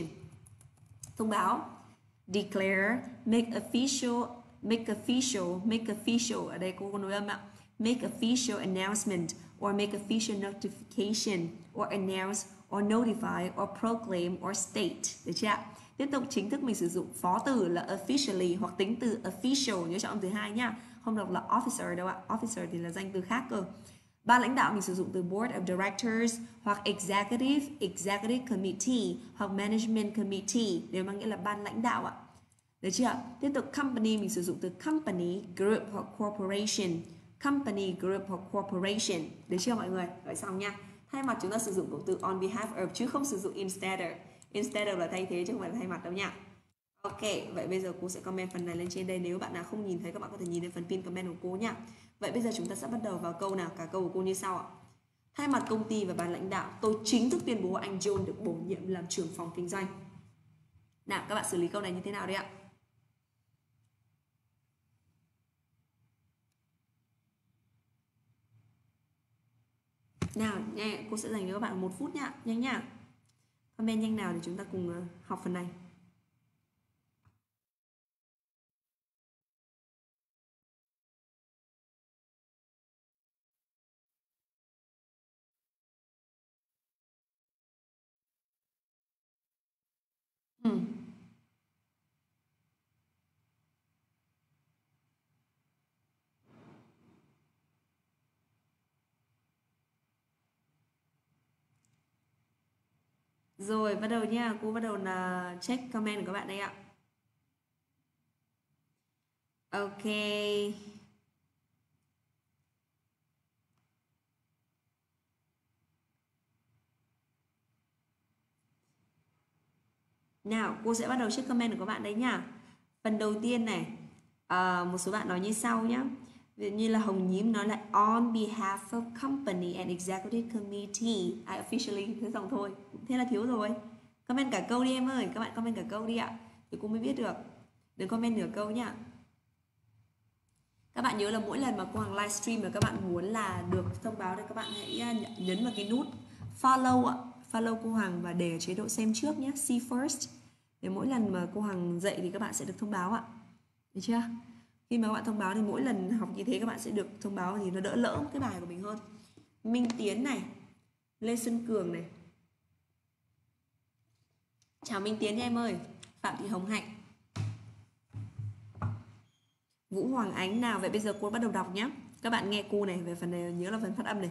Thông báo. Declare, make official, make official, make official. Ở đây cô có nối âm ạ. Make official announcement or make official notification or announce or notify or proclaim or state. Được chưa ạ? Tiếp tục chính thức mình sử dụng phó từ là officially hoặc tính từ official, nhớ chọn âm thứ hai nhá. Không đọc là officer đâu ạ. Officer thì là danh từ khác cơ. Ban lãnh đạo mình sử dụng từ board of directors hoặc executive, executive committee hoặc management committee, đều mang nghĩa là ban lãnh đạo ạ. Được chưa? Tiếp tục company mình sử dụng từ company, group hoặc corporation. company, group hoặc corporation. Được chưa mọi người? Rồi xong nha. Thay mặt chúng ta sử dụng cụm từ on behalf of chứ không sử dụng instead of. Instead of là thay thế chứ không phải là thay mặt đâu nha. Ok, vậy bây giờ cô sẽ comment phần này lên trên đây. Nếu bạn nào không nhìn thấy các bạn có thể nhìn lên phần pin comment của cô nha. Vậy bây giờ chúng ta sẽ bắt đầu vào câu nào. Cả câu của cô như sau ạ. Thay mặt công ty và ban lãnh đạo, tôi chính thức tuyên bố anh John được bổ nhiệm làm trưởng phòng kinh doanh. Nào, các bạn xử lý câu này như thế nào đấy ạ? Nào, nha, cô sẽ dành cho các bạn một phút nhá, nhanh nhá. Comment nhanh nào để chúng ta cùng học phần này. Ừ. Rồi, bắt đầu nha, cô bắt đầu là check comment của các bạn đây ạ. Ok. Nào, cô sẽ bắt đầu check comment của các bạn đấy nhá. Phần đầu tiên này, à, một số bạn nói như sau nhá. Ví dụ như là Hồng Nhím nói là on behalf of company and executive committee, I officially, thế dòng thôi. Thế là thiếu rồi. Comment cả câu đi em ơi, các bạn comment cả câu đi ạ. Thì cô mới biết được. Đừng comment nửa câu nhá. Các bạn nhớ là mỗi lần mà cô Hằng livestream mà các bạn muốn là được thông báo thì các bạn hãy nhấn vào cái nút follow ạ. Follow cô Hằng và để chế độ xem trước nhé, see first. Để mỗi lần mà cô Hằng dạy thì các bạn sẽ được thông báo ạ. Được chưa? Khi mà các bạn thông báo thì mỗi lần học như thế các bạn sẽ được thông báo thì nó đỡ lỡ cái bài của mình hơn. Minh Tiến này, Lê Xuân Cường này. Chào Minh Tiến nha em ơi. Phạm Thị Hồng Hạnh, Vũ Hoàng Ánh nào. Vậy bây giờ cô bắt đầu đọc nhé. Các bạn nghe cô này, về phần này nhớ là phần phát âm này.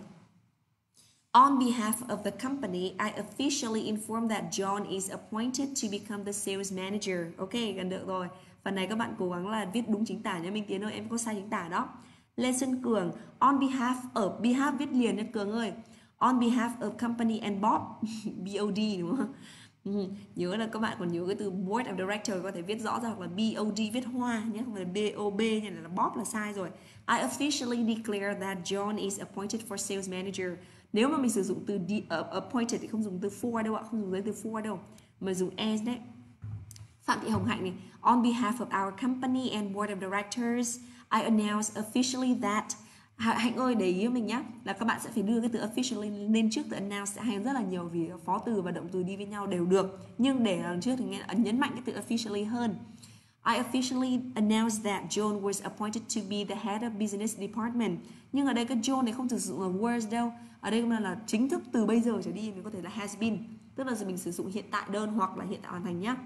On behalf of the company, I officially inform that John is appointed to become the sales manager. Ok, gần được rồi. Phần này các bạn cố gắng là viết đúng chính tả nha Minh Tiến ơi, em có sai chính tả đó. Lê Xuân Cường, on behalf, ở behalf viết liền nha Cường ơi. On behalf of company and Bob, B O D đúng không? Ừ. Nhớ là các bạn còn nhớ cái từ board of director có thể viết rõ ra, hoặc là B O D viết hoa nhé, không phải là B O B nha, là Bob là sai rồi. I officially declare that John is appointed for sales manager. Nếu mà mình sử dụng từ de, uh, appointed thì không dùng từ for đâu ạ, không dùng từ for đâu, mà dùng as đấy. Phạm Thị Hồng Hạnh này, on behalf of our company and board of directors, I announce officially that. Hạnh ơi để ý với mình nhé, là các bạn sẽ phải đưa cái từ officially lên trước từ announce, sẽ hay rất là nhiều vì phó từ và động từ đi với nhau đều được, nhưng để lần trước thì nghe nhấn mạnh cái từ officially hơn. I officially announced that John was appointed to be the head of business department. Nhưng ở đây cái John này không thực sự là was đâu. Ở đây là, là chính thức từ bây giờ trở đi, mình có thể là has been. Tức là mình sử dụng hiện tại đơn hoặc là hiện tại hoàn thành nhé.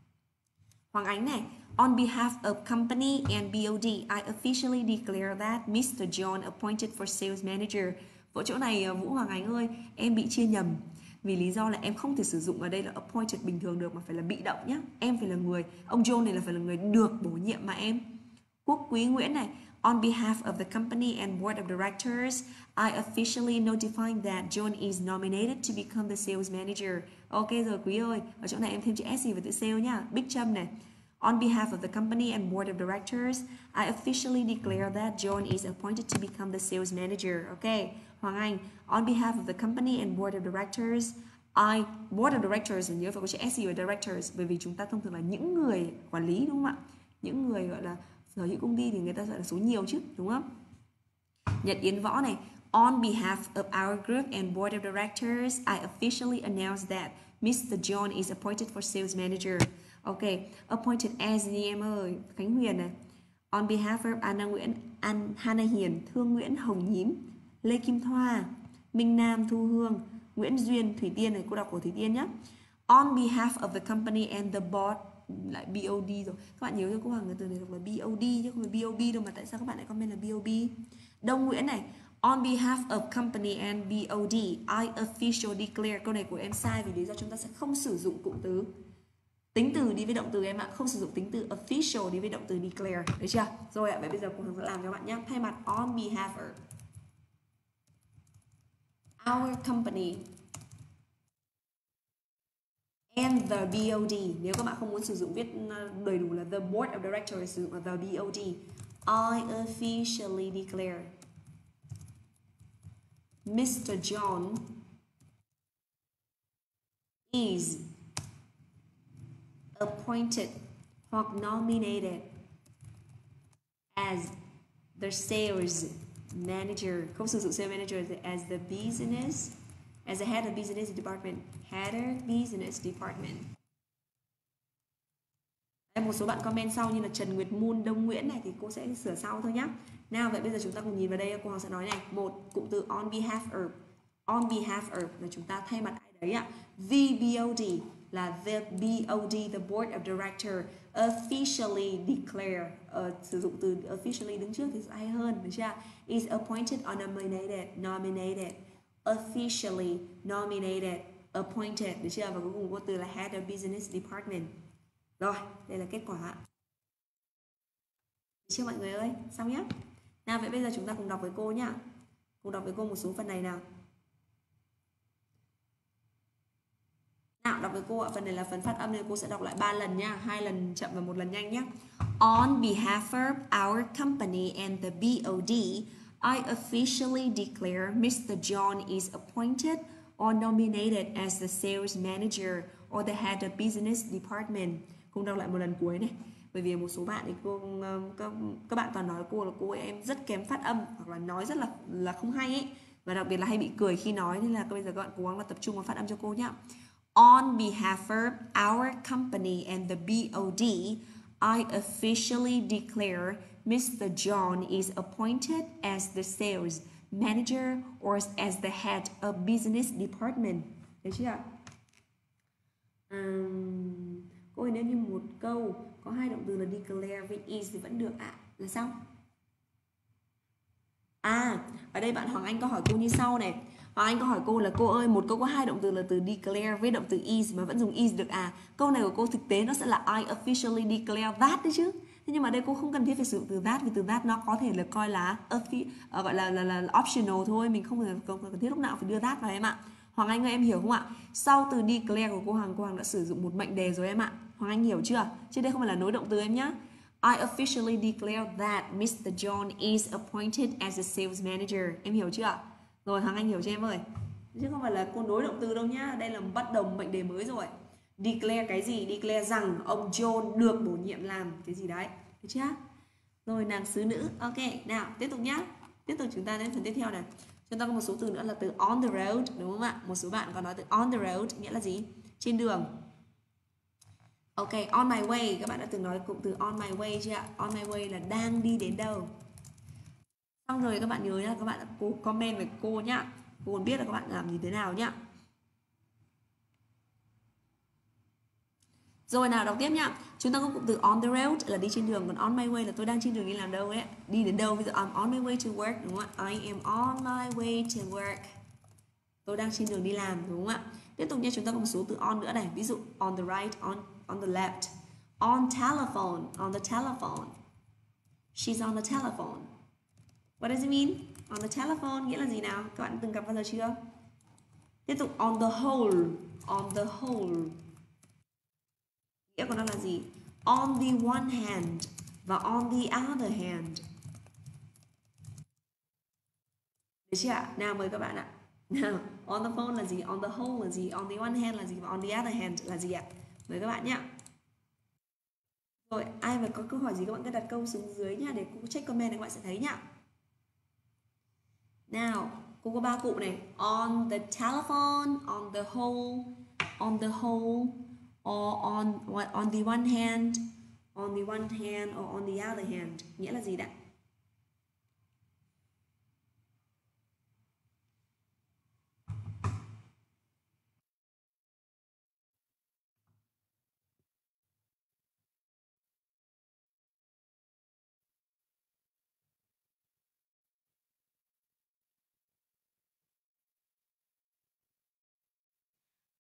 Hoàng Ánh này, on behalf of company and B O D, I officially declare that Mister John appointed for sales manager. Ở chỗ này Vũ Hoàng Ánh ơi, em bị chia nhầm. Vì lý do là em không thể sử dụng ở đây là appointed bình thường được, mà phải là bị động nhé. Em phải là người, ông John này là phải là người được bổ nhiệm mà em. Quốc Quý Nguyễn này, on behalf of the company and board of directors, I officially notifying that John is nominated to become the sales manager. Ok rồi Quý ơi, ở chỗ này em thêm chữ S vào từ sale nhá. Big Trâm này, on behalf of the company and board of directors, I officially declare that John is appointed to become the sales manager. Ok. Hoàng Anh, on behalf of the company and board of directors, I, board of directors, nhớ phải có chữ S vào directors, bởi vì chúng ta thông thường là những người quản lý đúng không ạ? Những người gọi là sở hữu công ty thì người ta gọi là số nhiều chứ, đúng không? Nhật Yến Võ này, on behalf of our group and board of directors, I officially announce that Mister John is appointed for sales manager. Ok, appointed as đi em ơi. Khánh Huyền này, on behalf of Anna Nguyễn, An, Hana Hiền, Thương Nguyễn, Hồng Nhím, Lê Kim Thoa, Minh Nam, Thu Hương, Nguyễn Duyên, Thủy Tiên này, cô đọc của Thủy Tiên nhé. On behalf of the company and the board, lại B O D rồi. Các bạn nhớ cho cô Hằng cái từ này đọc là B O D chứ không phải B O B đâu, mà tại sao các bạn lại comment là B O B? Đông Nguyễn này, on behalf of company and B O D, I officially declare. Câu này của em sai vì lý do chúng ta sẽ không sử dụng cụm từ tính từ đi với động từ em ạ, không sử dụng tính từ official đi với động từ declare, được chưa? Rồi ạ, vậy bây giờ cô hướng dẫn làm cho các bạn nhé. Thay mặt on behalf of our company and the bê ô đê. Nếu các bạn không muốn sử dụng viết đầy đủ là the board of directors, sử dụng là the bê ô đê. I officially declare mister John is appointed hoặc nominated as the sales manager, không sử dụng sales manager, as the business, as the head of business department, head of business department. Một số bạn comment sau như là Trần Nguyệt Moon, Đông Nguyễn này thì cô sẽ sửa sau thôi nhé. Nào vậy bây giờ chúng ta cùng nhìn vào đây, cô Hoàng sẽ nói này. Một, cụm từ on behalf of. On behalf of là chúng ta thay mặt ai đấy ạ. The bê ô đê là the bê ô đê, the board of director, officially declare, uh, sử dụng từ officially đứng trước thì sẽ hay hơn, được chưa? Is appointed or nominated, nominated, officially nominated, appointed, được chưa? Và cuối cùng có từ là head of business department. Rồi, đây là kết quả. Được chưa mọi người ơi? Xong nhé. Nào vậy bây giờ chúng ta cùng đọc với cô nhá. Cùng đọc với cô một số phần này nào. Nào đọc với cô ạ, phần này là phần phát âm nên cô sẽ đọc lại ba lần nha, hai lần chậm và một lần nhanh nhé. On behalf of our company and the bê ô đê, I officially declare mister John is appointed or nominated as the sales manager or the head of business department. Cùng đọc lại một lần cuối này. Bởi vì một số bạn thì cô các, các bạn toàn nói cô là cô em rất kém phát âm hoặc là nói rất là là không hay ấy, và đặc biệt là hay bị cười khi nói, nên là bây giờ các bạn cố gắng là tập trung vào phát âm cho cô nhá. On behalf of our company and the bê ô đê, I officially declare mister John is appointed as the sales manager or as the head of business department. Được chưa ạ? Um, cô ơi, nếu như một câu có hai động từ là declare với is thì vẫn được ạ. À, là sao? À, ở đây bạn Hoàng Anh có hỏi cô như sau này. Hoàng Anh có hỏi cô là cô ơi, một câu có hai động từ là từ declare với động từ is mà vẫn dùng is được à? Câu này của cô thực tế nó sẽ là I officially declare that đấy chứ. Thế nhưng mà đây cô không cần thiết phải sử dụng từ that, vì từ that nó có thể là coi là uh, gọi là, là là optional thôi, mình không cần, không cần thiết lúc nào phải đưa that vào em ạ. Hoàng Anh ơi, em hiểu không ạ? Sau từ declare của cô Hoàng, cô Hoàng đã sử dụng một mệnh đề rồi em ạ. Hoàng Anh hiểu chưa? Chứ đây không phải là nối động từ em nhá. I officially declare that mister John is appointed as a sales manager. Em hiểu chưa ạ? Rồi, Hoàng Anh hiểu cho em ơi. Chứ không phải là cô nối động từ đâu nhá. Đây là bắt đầu mệnh đề mới rồi. Declare cái gì? Declare rằng ông John được bổ nhiệm làm cái gì đấy. Được chưa? Rồi, nàng xứ nữ. Ok, nào, tiếp tục nhá. Tiếp tục chúng ta đến phần tiếp theo này. Chúng ta có một số từ nữa là từ on the road, đúng không ạ? Một số bạn còn nói từ on the road nghĩa là gì? Trên đường. Ok, on my way, các bạn đã từng nói cụm từ on my way chưa ạ? On my way là đang đi đến đâu. Xong rồi các bạn nhớ nhá, các bạn đã cố comment với cô nhá. Cô còn biết là các bạn làm như thế nào nhá. Rồi nào, đọc tiếp nhá. Chúng ta có cụm từ on the road là đi trên đường, còn on my way là tôi đang trên đường đi làm đâu ấy. Đi đến đâu, ví dụ I'm on my way to work, đúng không ạ? I am on my way to work. Tôi đang trên đường đi làm, đúng không ạ? Tiếp tục nha, chúng ta có một số từ on nữa này. Ví dụ on the right, on on the left. On telephone, on the telephone. She's on the telephone. What does it mean? On the telephone nghĩa là gì nào? Các bạn từng gặp bao giờ chưa? Tiếp tục on the whole, on the whole. Nghĩa của nó là gì? On the one hand và on the other hand. Được chưa ạ? Nào mời các bạn ạ. Nào, on the phone là gì? On the whole là gì? On the one hand là gì? Và on the other hand là gì ạ? Mời các bạn nhé. Rồi, ai mà có câu hỏi gì các bạn cứ đặt câu xuống dưới nha, để cô check comment thì các bạn sẽ thấy nhá. Nào, cô có ba cụm này. On the telephone, on the whole, on the whole, or on on the one hand, on the one hand or on the other hand. Nghĩa là gì đã?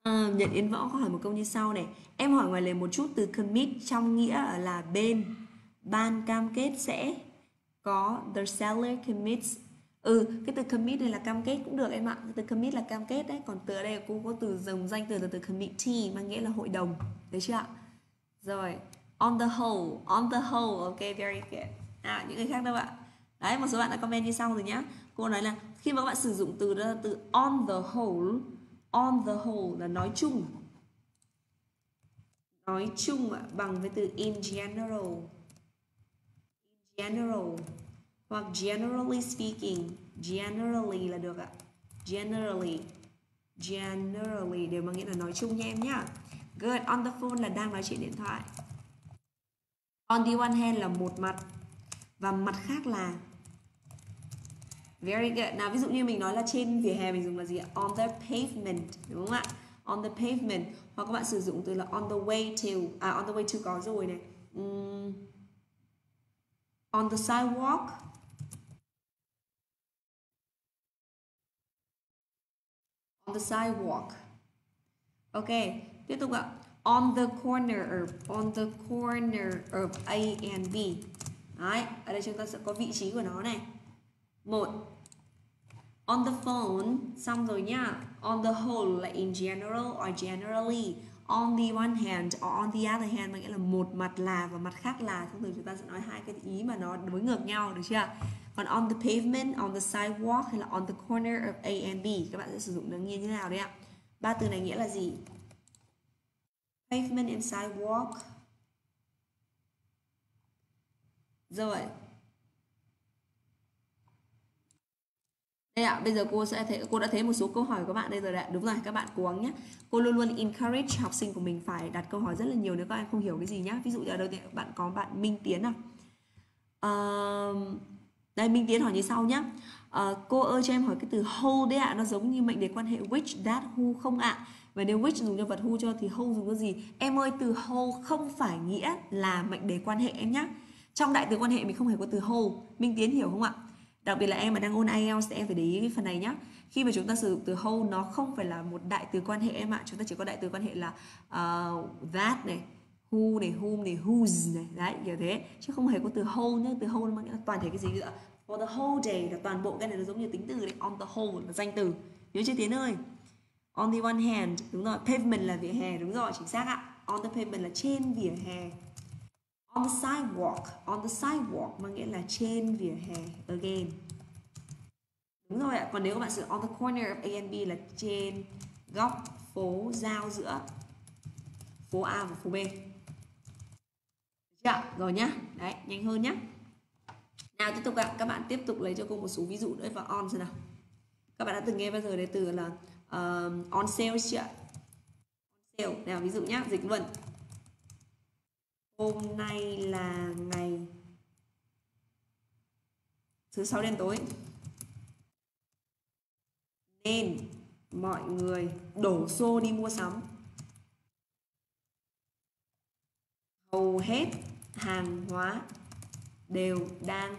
À, Nhật Yến Võ có hỏi một câu như sau này. Em hỏi ngoài lề một chút, từ commit trong nghĩa là bên, ban cam kết sẽ có the seller commits. Ừ, cái từ commit này là cam kết cũng được em ạ. Cái từ commit là cam kết đấy. Còn từ ở đây cô có từ dùng danh từ là từ committee, mang nghĩa là hội đồng. Được chưa ạ? Rồi, on the whole, on the whole, ok, very good. À, những người khác đâu ạ? Đấy, một số bạn đã comment như sau rồi nhá. Cô nói là khi mà các bạn sử dụng từ đó là từ on the whole, on the whole là nói chung. Nói chung ạ, bằng với từ in general. General hoặc generally speaking, generally là được ạ. Generally, generally đều mang nghĩa là nói chung nha em nhá. Good, on the phone là đang nói chuyện điện thoại. On the one hand là một mặt và mặt khác là very good. Nào ví dụ như mình nói là trên vỉa hè mình dùng là gì ạ? On the pavement, đúng không ạ? On the pavement. Hoặc các bạn sử dụng từ là on the way to. À, on the way to có rồi này. Um, on the sidewalk. On the sidewalk. Ok, tiếp tục ạ. On the corner, or on the corner of A and B. Đấy, ở đây chúng ta sẽ có vị trí của nó này. Một, on the phone, xong rồi nhá. On the whole là in general or generally. On the one hand or on the other hand có nghĩa là một mặt là và mặt khác là. Thông thường chúng ta sẽ nói hai cái ý mà nó đối ngược nhau, được chưa? Còn on the pavement, on the sidewalk hay là on the corner of A and B, các bạn sẽ sử dụng nó như thế nào đấy ạ? Ba từ này nghĩa là gì? Pavement and sidewalk. Rồi. Đây ạ, bây giờ cô sẽ thấy cô đã thấy một số câu hỏi của các bạn đây rồi đấy. Đúng rồi, các bạn cố gắng nhé. Cô luôn luôn encourage học sinh của mình phải đặt câu hỏi rất là nhiều nếu các em không hiểu cái gì nhá. Ví dụ như ở đầu tiên bạn có bạn Minh Tiến nào. Uh, đây Minh Tiến hỏi như sau nhá. Uh, cô ơi cho em hỏi cái từ whole đấy ạ, nó giống như mệnh đề quan hệ which, that, who không ạ? Và nếu which dùng cho vật who cho thì whole dùng cho gì? Em ơi, từ whole không phải nghĩa là mệnh đề quan hệ em nhá. Trong đại từ quan hệ mình không hề có từ whole. Minh Tiến hiểu không ạ? Đặc biệt là em mà đang ôn ai eo thì em phải để ý cái phần này nhá. Khi mà chúng ta sử dụng từ whole nó không phải là một đại từ quan hệ em ạ. Chúng ta chỉ có đại từ quan hệ là uh, that này, who này, whom này, whose này. Đấy, kiểu thế. Chứ không hề có từ whole nhá. Từ whole nó mang nghĩa là toàn thể cái gì nữa. For the whole day là toàn bộ, cái này nó giống như tính từ đấy. On the whole là danh từ. Nhớ chưa Tiến ơi? On the one hand, đúng rồi. Pavement là vỉa hè, đúng rồi, chính xác ạ. On the pavement là trên vỉa hè. On the sidewalk, on the sidewalk mang nghĩa là trên vỉa hè. Again. Đúng rồi ạ. Còn nếu các bạn sử on the corner of A and B là trên góc phố giao giữa phố A và phố B. Được chưa? Rồi nhá. Đấy, nhanh hơn nhá. Nào tiếp tục ạ. Các bạn tiếp tục lấy cho cô một số ví dụ nữa vào on xem nào. Các bạn đã từng nghe bao giờ đến từ là uh, on sale chưa? On sale. Nào ví dụ nhá, dịch luôn. Hôm nay là ngày thứ sáu đen tối, nên mọi người đổ xô đi mua sắm. Hầu hết hàng hóa đều đang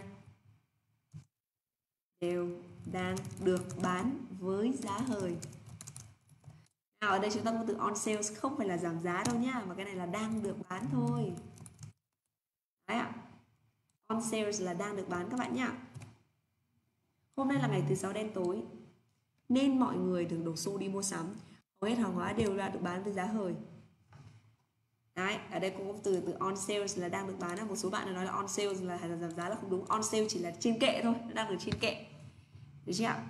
đều đang được bán với giá hời. Nào ở đây chúng ta có từ on sales, không phải là giảm giá đâu nhá, mà cái này là đang được bán thôi. Đấy ạ. On sales là đang được bán các bạn nhá. Hôm nay là ngày thứ sáu đen tối, nên mọi người được đổ xô đi mua sắm. Hầu hết hàng hóa đều đã được bán với giá hời. Đấy, ở đây cũng có từ từ on sales là đang được bán. Một số bạn nói là on sales là giảm giá là không đúng. On sale chỉ là trên kệ thôi, nó đang được trên kệ. Được chưa ạ?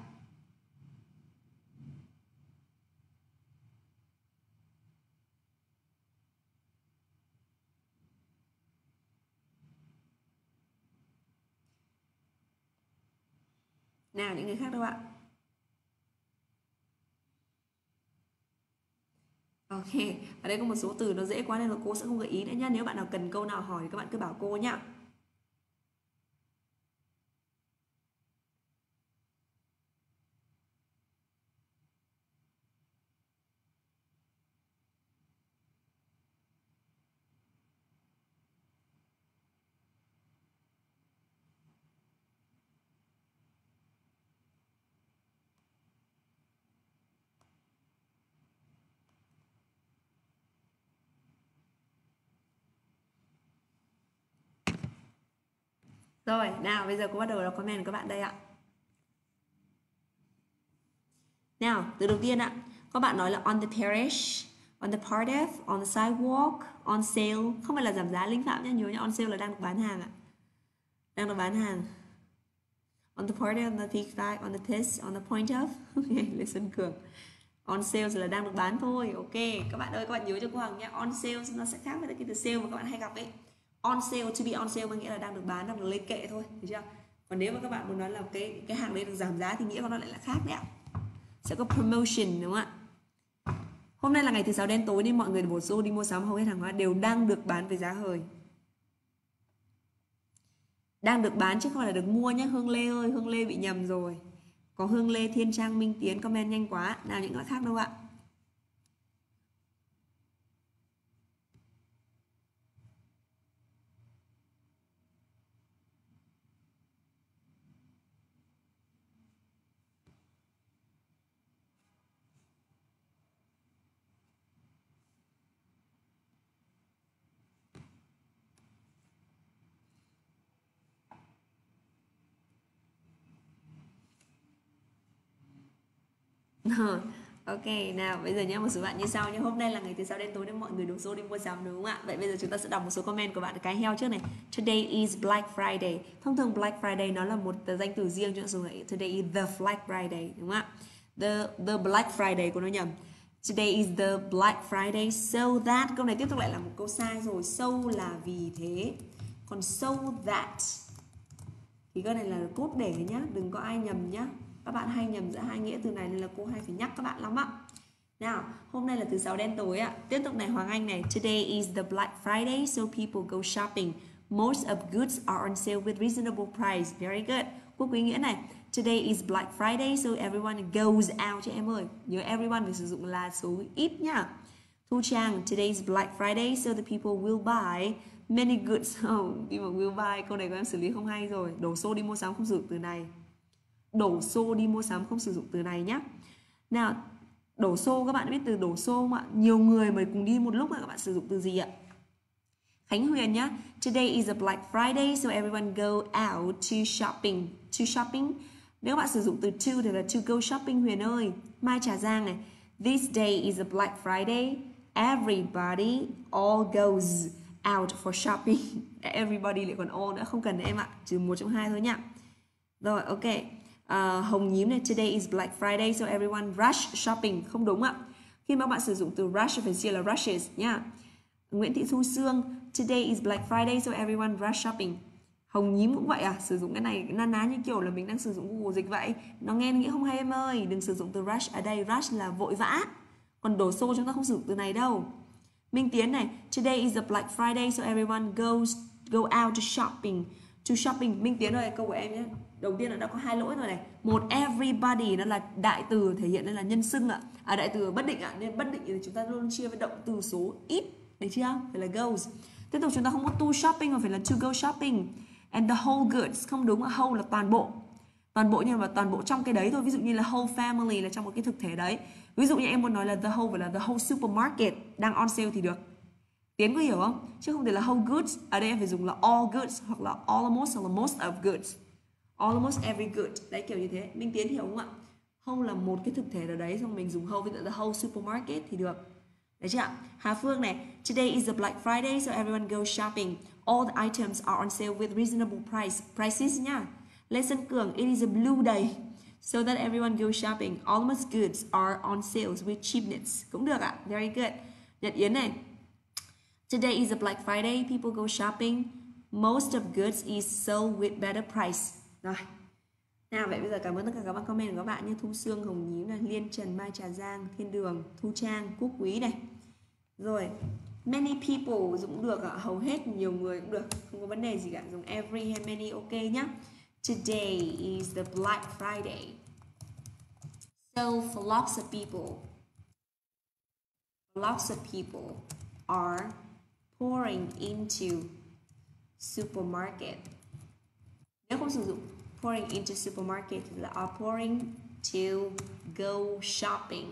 Nào những người khác đâu ạ? Ok, ở đây có một số từ nó dễ quá nên là cô sẽ không gợi ý nữa nhá. Nếu bạn nào cần câu nào hỏi thì các bạn cứ bảo cô nhá. Rồi, nào bây giờ cô bắt đầu đọc comment của các bạn đây ạ. Nào, từ đầu tiên ạ, các bạn nói là on the terrace, on the part of, on the sidewalk, on sale. Không phải là giảm giá linh phạm nhé, nhớ nhá, on sale là đang được bán hàng ạ. Đang được bán hàng. On the part of, on the peak back, on the test, on the point of. Lê Xuân Cường. On sale là đang được bán thôi. Ok, các bạn ơi, các bạn nhớ cho cô Hằng nhé. On sale nó sẽ khác với cái từ sale mà các bạn hay gặp ấy. On sale, to be on sale có nghĩa là đang được bán, đang được lên kệ thôi, hiểu chưa? Còn nếu mà các bạn muốn nói là cái cái hàng đấy được giảm giá thì nghĩa của nó lại là khác đấy ạ. Sẽ có promotion đúng không ạ? Hôm nay là ngày thứ sáu đen tối nên mọi người đổ xô đi mua sắm, hầu hết hàng hóa đều đang được bán với giá hời. Đang được bán chứ không phải là được mua nhé. Hương Lê ơi, Hương Lê bị nhầm rồi. Có Hương Lê, Thiên Trang, Minh Tiến comment nhanh quá. Nào những loại khác đâu ạ? Ok, nào bây giờ nhé, một số bạn như sau nhé. Hôm nay là ngày thứ sáu đen tối nên mọi người đổ xô đi mua sắm đúng không ạ? Vậy bây giờ chúng ta sẽ đọc một số comment của bạn cái heo trước này. Today is Black Friday. Thông thường Black Friday nó là một danh từ riêng, chúng ta dùng là today is the Black Friday đúng không ạ? The the Black Friday của nó nhầm. Today is the Black Friday so that, câu này tiếp tục lại là một câu sai rồi. So là vì thế. Còn so that thì câu này là cốt để nhá, đừng có ai nhầm nhá. Các bạn hay nhầm giữa hai nghĩa từ này nên là cô hay phải nhắc các bạn lắm ạ. Nào, hôm nay là thứ sáu đen tối ạ. Tiếp tục này, Hoàng Anh này. Today is the Black Friday so people go shopping. Most of goods are on sale with reasonable price. Very good. Quốc Quý Nghĩa này. Today is Black Friday so everyone goes out cho em ơi. Nhớ everyone phải sử dụng là số ít nhá. Thu Trang, today is Black Friday so the people will buy many goods. Oh, đi vào will buy, câu này của em xử lý không hay rồi. Đổ xô đi mua sắm không sử dụng từ này. Đổ xô đi mua sắm không sử dụng từ này nhé. Nào, đổ xô các bạn biết từ đổ xô không ạ? Nhiều người mà cùng đi một lúc là các bạn sử dụng từ gì ạ? Khánh Huyền nhá. Today is a Black Friday so everyone go out to shopping. To shopping. Nếu các bạn sử dụng từ to thì là to go shopping Huyền ơi. Mai Trà Giang này. This day is a Black Friday. Everybody all goes out for shopping. Everybody lại còn all nữa, không cần em ạ. Trừ một trong hai thôi nhá. Rồi, ok. Uh, Hồng Nhím này, today is Black Friday so everyone rush shopping. Không đúng ạ. Khi mà các bạn sử dụng từ rush phải chia là rushes nhá. Nguyễn Thị Thu Sương, today is Black Friday so everyone rush shopping. Hồng Nhím cũng vậy à, sử dụng cái này na ná như kiểu là mình đang sử dụng Google dịch vậy. Nó nghe nghĩa không hay em ơi, đừng sử dụng từ rush ở đây. Rush là vội vã. Còn đổ xô chúng ta không sử dụng từ này đâu. Minh Tiến này, today is a Black Friday so everyone goes go out to shopping. To shopping. Minh Tiến ơi, câu của em nhé. Đầu tiên là đã có hai lỗi rồi này. Một, everybody nó là đại từ thể hiện nên là nhân xưng ạ. À, đại từ bất định ạ, nên bất định thì chúng ta luôn chia với động từ số ít, được chưa? Phải là goes. Tiếp tục chúng ta không có to shopping mà phải là to go shopping. And the whole goods, không đúng ạ. Whole là toàn bộ. Toàn bộ nhưng mà toàn bộ trong cái đấy thôi. Ví dụ như là whole family là trong một cái thực thể đấy. Ví dụ như em muốn nói là the whole phải là the whole supermarket đang on sale thì được. Tiến có hiểu không? Chứ không thể là whole goods. Ở đây em phải dùng là all goods hoặc là almost hoặc là most of goods. Almost every good. Đấy, kiểu như thế. Minh Tiến hiểu không ạ? Whole là một cái thực thể ở đấy, xong mình dùng whole với the whole supermarket thì được. Đấy chưa ạ? Hà Phương này. Today is a Black Friday so everyone goes shopping. All the items are on sale with reasonable price. Prices nha. Lê Xuân Cường. It is a blue day so that everyone goes shopping. Almost goods are on sales with cheapness. Cũng được ạ. Very good. Nhật Yến này. Today is a Black Friday. People go shopping. Most of goods is sold with better price. Rồi. Nào, vậy bây giờ cảm ơn tất cả các bạn comment của các bạn như Thu Sương, Hồng Nhím này, Liên Trần, Mai Trà Giang, Thiên Đường, Thu Trang, Quốc Quý này. Rồi, many people cũng được ạ, hầu hết, nhiều người cũng được, không có vấn đề gì cả, dùng every hay many ok nhá. Today is the Black Friday. So for lots of people, lots of people are pouring into supermarket. Nếu không sử dụng pouring into supermarket là are pouring to go shopping.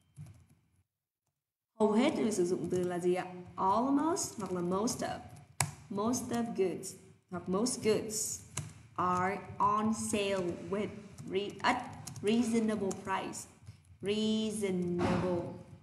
Hầu hết thì sử dụng từ là gì ạ? Almost hoặc là most of. Most of goods hoặc most goods. are on sale with re at reasonable price. Reasonable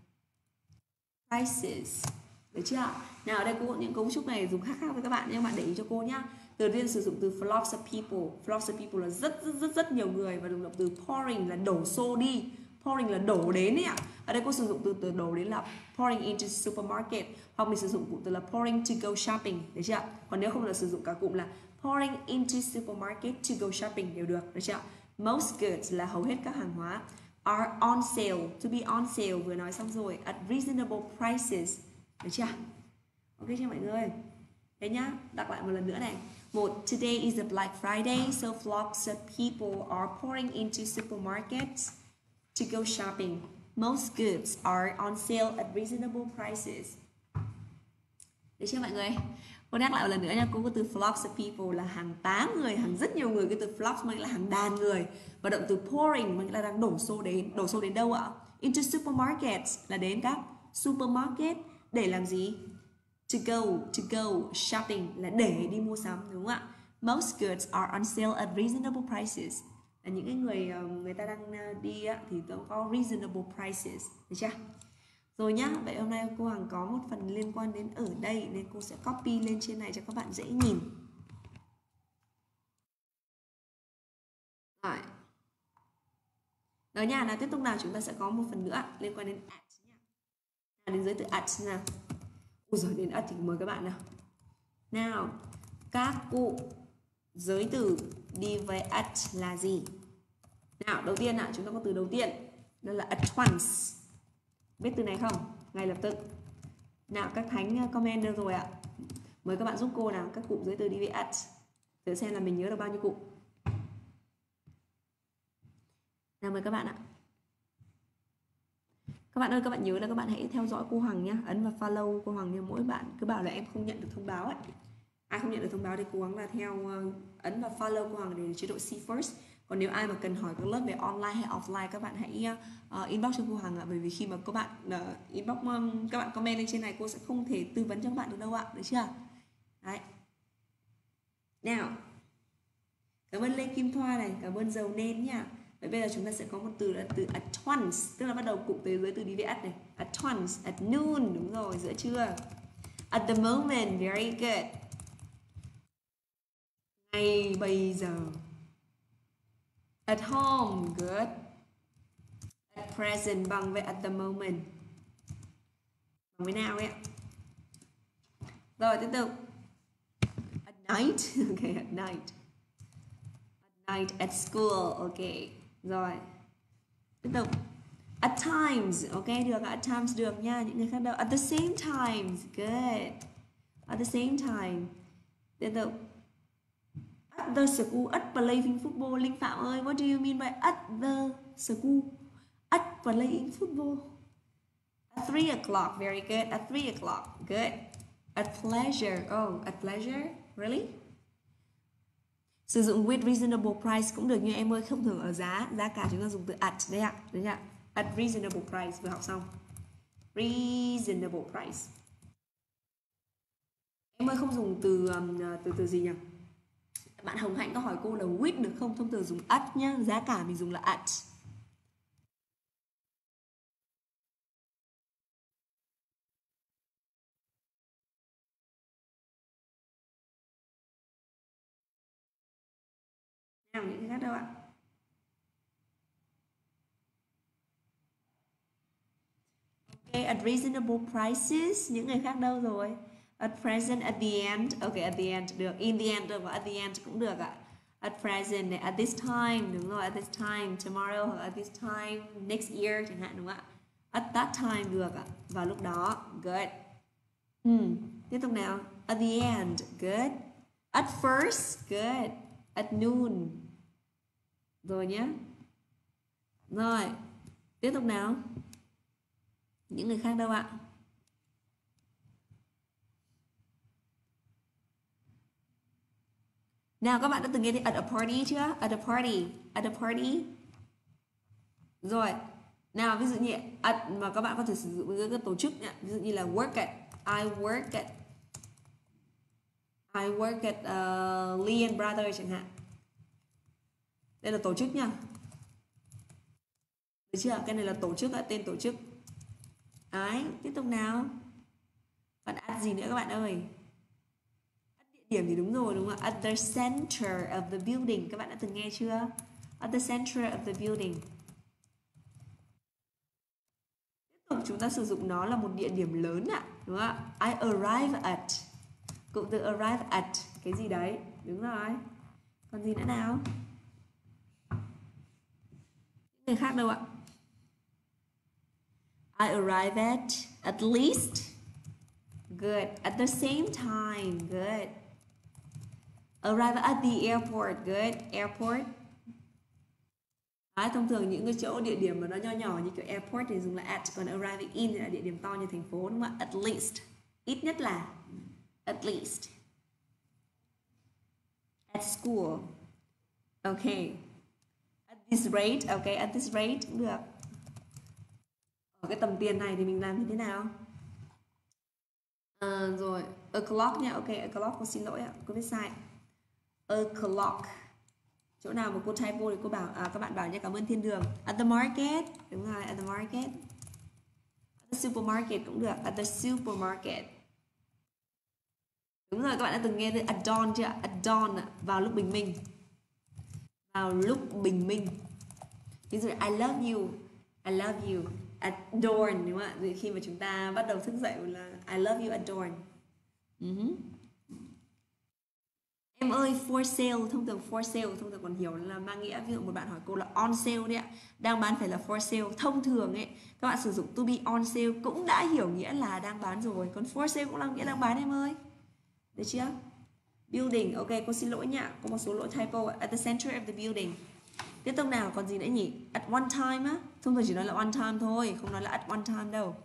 prices. Được chưa? Nào ở đây cô những cấu trúc này dùng khác khác với các bạn nhưng bạn để ý cho cô nhá. Đầu tiên sử dụng từ flocks of people. Flocks of people là rất rất rất rất nhiều người và dùng động từ pouring là đổ xô đi. Pouring là đổ đến ấy ạ. Ở đây cô sử dụng từ từ đổ đến là pouring into supermarket, hoặc mình sử dụng cụm từ là pouring to go shopping, được chưa? Còn nếu không là sử dụng cả cụm là pouring into supermarket to go shopping đều được, được chưa? Most goods là hầu hết các hàng hóa are on sale, to be on sale vừa nói xong rồi, at reasonable prices, được chưa? Ok chưa mọi người? Thế nhá, đọc lại một lần nữa này. Một, today is a Black Friday, so flocks of people are pouring into supermarkets to go shopping. Most goods are on sale at reasonable prices. Được chưa mọi người? Cô nhắc lại một lần nữa nha. Cô có từ flocks of people là hàng tá người, hàng rất nhiều người. Cái từ flocks mang là hàng đàn người. Và động từ pouring mang là đang đổ xô đến. Đổ xô đến đâu ạ? Into supermarkets là đến các supermarket để làm gì? To go, to go shopping là để đi mua sắm, đúng không ạ? Most goods are on sale at reasonable prices. Là những cái người người ta đang đi á, thì có reasonable prices, được chưa? Rồi nhá, vậy hôm nay cô Hằng có một phần liên quan đến ở đây nên cô sẽ copy lên trên này cho các bạn dễ nhìn. Rồi. Rồi nha, nào tiếp tục nào chúng ta sẽ có một phần nữa liên quan đến at nhá. Nào đến giới từ at nào. Ui rồi đến at thì mời các bạn nào. Nào, các cụm giới từ đi với at là gì? Nào, đầu tiên nào, chúng ta có từ đầu tiên, đó là at once. Biết từ này không? Ngay lập tức. Nào, các thánh comment được rồi ạ. Mời các bạn giúp cô nào, các cụm giới từ đi với at. Thử xem là mình nhớ được bao nhiêu cụm. Nào, mời các bạn ạ. Các bạn ơi, các bạn nhớ là các bạn hãy theo dõi cô Hằng nhé. Ấn vào follow cô Hằng nha. Mỗi bạn cứ bảo là em không nhận được thông báo ấy. Ai không nhận được thông báo thì cố gắng là theo ấn vào follow cô Hằng để chế độ see first. Còn nếu ai mà cần hỏi các lớp về online hay offline, các bạn hãy uh, inbox cho cô Hằng ạ. Bởi vì khi mà các bạn uh, inbox um, các bạn comment lên trên này, cô sẽ không thể tư vấn cho các bạn được đâu ạ. Được chưa? Đấy. Nào, cảm ơn Lê Kim Thoa này, cảm ơn Dầu Nên nha. Vậy bây giờ chúng ta sẽ có một từ là từ at once, tức là bắt đầu cụm từ với từ đi với at này. At once, at noon, đúng rồi, giữa trưa. At the moment, very good. Ngay bây giờ. At home, good. At present bằng với at the moment. Bằng với nào ấy. Rồi tiếp tục. At night, okay, at night. At night, at school, okay. Rồi. Tiếp tục. At times, ok, được, at times được nha. Những người khác đâu. At the same times, good. At the same time. Tiếp tục. At the school, at playing football. Linh Phạm ơi, what do you mean by at the school? At playing football. At three o'clock, very good. At three o'clock, good. At pleasure, oh, at pleasure, really? Sử dụng with reasonable price cũng được, nhưng em ơi không thường ở giá, giá cả chúng ta dùng từ at đấy ạ, đấy ạ. At reasonable price vừa học xong. Reasonable price. Em ơi không dùng từ um, từ từ gì nhỉ? Bạn Hồng Hạnh có hỏi cô là with được không? Thông thường dùng at nhá, giá cả mình dùng là at. Nào những cái khác đâu ạ? Okay, at reasonable prices. Những người khác đâu rồi? At present, at the end. Ok, at the end được. In the end được và at the end cũng được ạ. At present này, at this time, đúng rồi, at this time, tomorrow hoặc at this time, next year chẳng hạn, đúng không ạ? At that time được ạ. Vào lúc đó, good. Hmm. Tiếp tục nào. At the end, good. At first, good. At noon. Rồi nhé. Rồi. Tiếp tục nào. Những người khác đâu ạ? Nào các bạn đã từng nghe thấy at a party chưa? At a party. At a party. Rồi. Nào ví dụ như at mà các bạn có thể sử dụng với các tổ chức nhá. Ví dụ như là work at. I work at. I work at uh, Lee and Brother chẳng hạn. Đây là tổ chức nha. Được chưa? Cái này là tổ chức, tên tổ chức. Đấy, tiếp tục nào. Còn at gì nữa các bạn ơi? At địa điểm thì đúng rồi đúng không ạ? At the center of the building. Các bạn đã từng nghe chưa? At the center of the building. Tiếp tục chúng ta sử dụng nó là một địa điểm lớn ạ. Đúng không ạ? I arrive at. Cụm từ arrive at. Cái gì đấy? Đúng rồi. Còn gì nữa nào? Người khác đâu ạ? I arrive at at least. Good. At the same time. Good. Arrive at the airport. Good. Airport. Đấy, thông thường những cái chỗ địa điểm mà nó nho nhỏ như kiểu airport thì dùng là at, còn arriving in thì là địa điểm to như thành phố, đúng không ạ? At least. Ít nhất là. At least. At school. Okay. At this rate. Okay, at this rate cũng được. Ở cái tầm tiền này thì mình làm như thế nào? À, rồi, a clock nha. Ok, a clock, cô xin lỗi ạ, cô viết sai. A clock. Chỗ nào mà cô typo thì cô bảo à, các bạn bảo nha, cảm ơn Thiên Đường. At the market. Đúng rồi, at the market. At the supermarket cũng được. At the supermarket. Đúng rồi, các bạn đã từng nghe từ at dawn chưa? At dawn, vào lúc bình minh. Vào lúc bình minh. Ví dụ I love you. I love you. At dawn, đúng không ạ? Khi mà chúng ta bắt đầu thức dậy là I love you at dawn. Uh-huh. Em ơi, for sale, thông thường for sale, thông thường còn hiểu là mang nghĩa, ví dụ một bạn hỏi cô là on sale đấy ạ, đang bán phải là for sale. Thông thường ấy, các bạn sử dụng to be on sale cũng đã hiểu nghĩa là đang bán rồi, còn for sale cũng là nghĩa đang bán em ơi. Được chưa? Building, ok, cô xin lỗi nha, có một số lỗi typo. At the center of the building. Tiếp tục nào, còn gì nữa nhỉ? At one time á, thông thường chỉ nói là one time thôi, không nói là at one time đâu.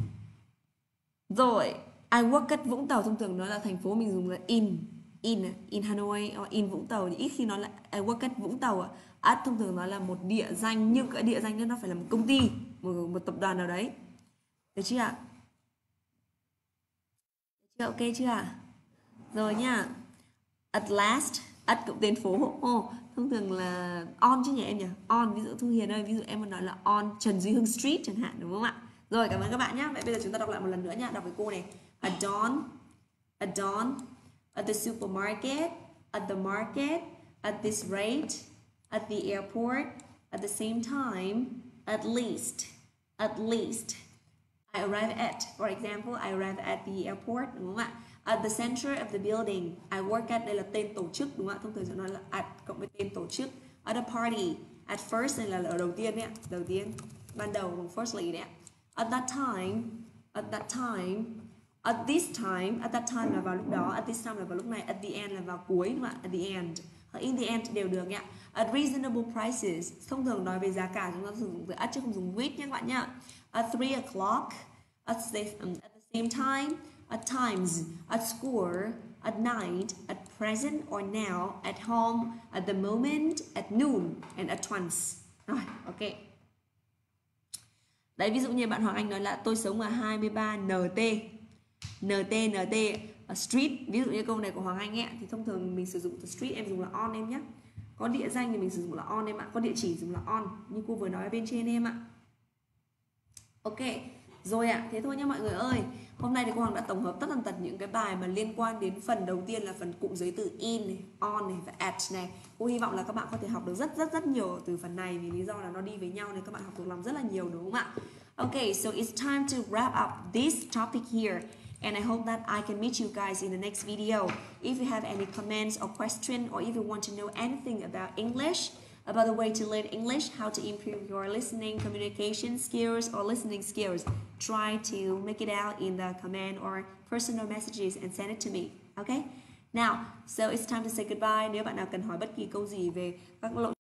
Rồi, I work at Vũng Tàu, thông thường nói là thành phố mình dùng là in. In, in Hanoi, or in Vũng Tàu thì ít khi nói là I work at Vũng Tàu ạ. At thông thường nói là một địa danh, nhưng cái địa danh đó nó phải là một công ty, một, một tập đoàn nào đấy. Được chưa ạ? Được chưa? Ok chưa ạ? Rồi nha. At last, at cụm tên phố. Oh, thông thường là on chứ nhỉ em nhỉ? On, ví dụ Thu Hiền ơi, ví dụ em muốn nói là on Trần Duy Hưng Street chẳng hạn, đúng không ạ? Rồi, cảm ơn các bạn nhé. Vậy bây giờ chúng ta đọc lại một lần nữa nha. Đọc với cô này. At dawn, at dawn, at the supermarket, at the market, at this rate, at the airport, at the same time, at least, at least. I arrive at, for example, I arrive at the airport, đúng không ạ? At the center of the building, I work at, đây là tên tổ chức, đúng không ạ? Thông thường sẽ nói là at cộng với tên tổ chức. At a party, at first này là ở đầu tiên đấy ạ, đầu tiên, ban đầu, firstly đấy ạ. At that time, at that time, at this time, at that time là vào lúc đó, at this time là vào lúc này, at the end là vào cuối, đúng không ạ? At the end, in the end đều được nhá. At reasonable prices, thông thường nói về giá cả chúng ta sử dụng từ at chứ không dùng with nhé các bạn nhá. At three o'clock, at the, um, at the same time, at times, at school, at night, at present or now, at home, at the moment, at noon, and at once. Rồi, ok. Đấy, ví dụ như bạn Hoàng Anh nói là tôi sống ở hai mươi ba N T. N T, N T, uh, street. Ví dụ như câu này của Hoàng Anh ấy, thì thông thường mình sử dụng từ street, em dùng là on em nhé. Có địa danh thì mình sử dụng là on em ạ. Có địa chỉ dùng là on, như cô vừa nói ở bên trên em ạ. Ok. Rồi ạ, à, thế thôi nhá mọi người ơi. Hôm nay thì cô Hoàng đã tổng hợp tất tần tật những cái bài mà liên quan đến phần đầu tiên là phần cụm giới từ in này, on này và at này. Cô hy vọng là các bạn có thể học được rất rất rất nhiều từ phần này, vì lý do là nó đi với nhau nên các bạn học được lòng rất là nhiều, đúng không ạ? Okay, so it's time to wrap up this topic here. And I hope that I can meet you guys in the next video. If you have any comments or questions, or if you want to know anything about English, about the way to learn English, how to improve your listening communication skills or listening skills, try to make it out in the comment or personal messages and send it to me. Okay? Now, so it's time to say goodbye. Nếu bạn nào cần hỏi bất kỳ câu gì về các lỗi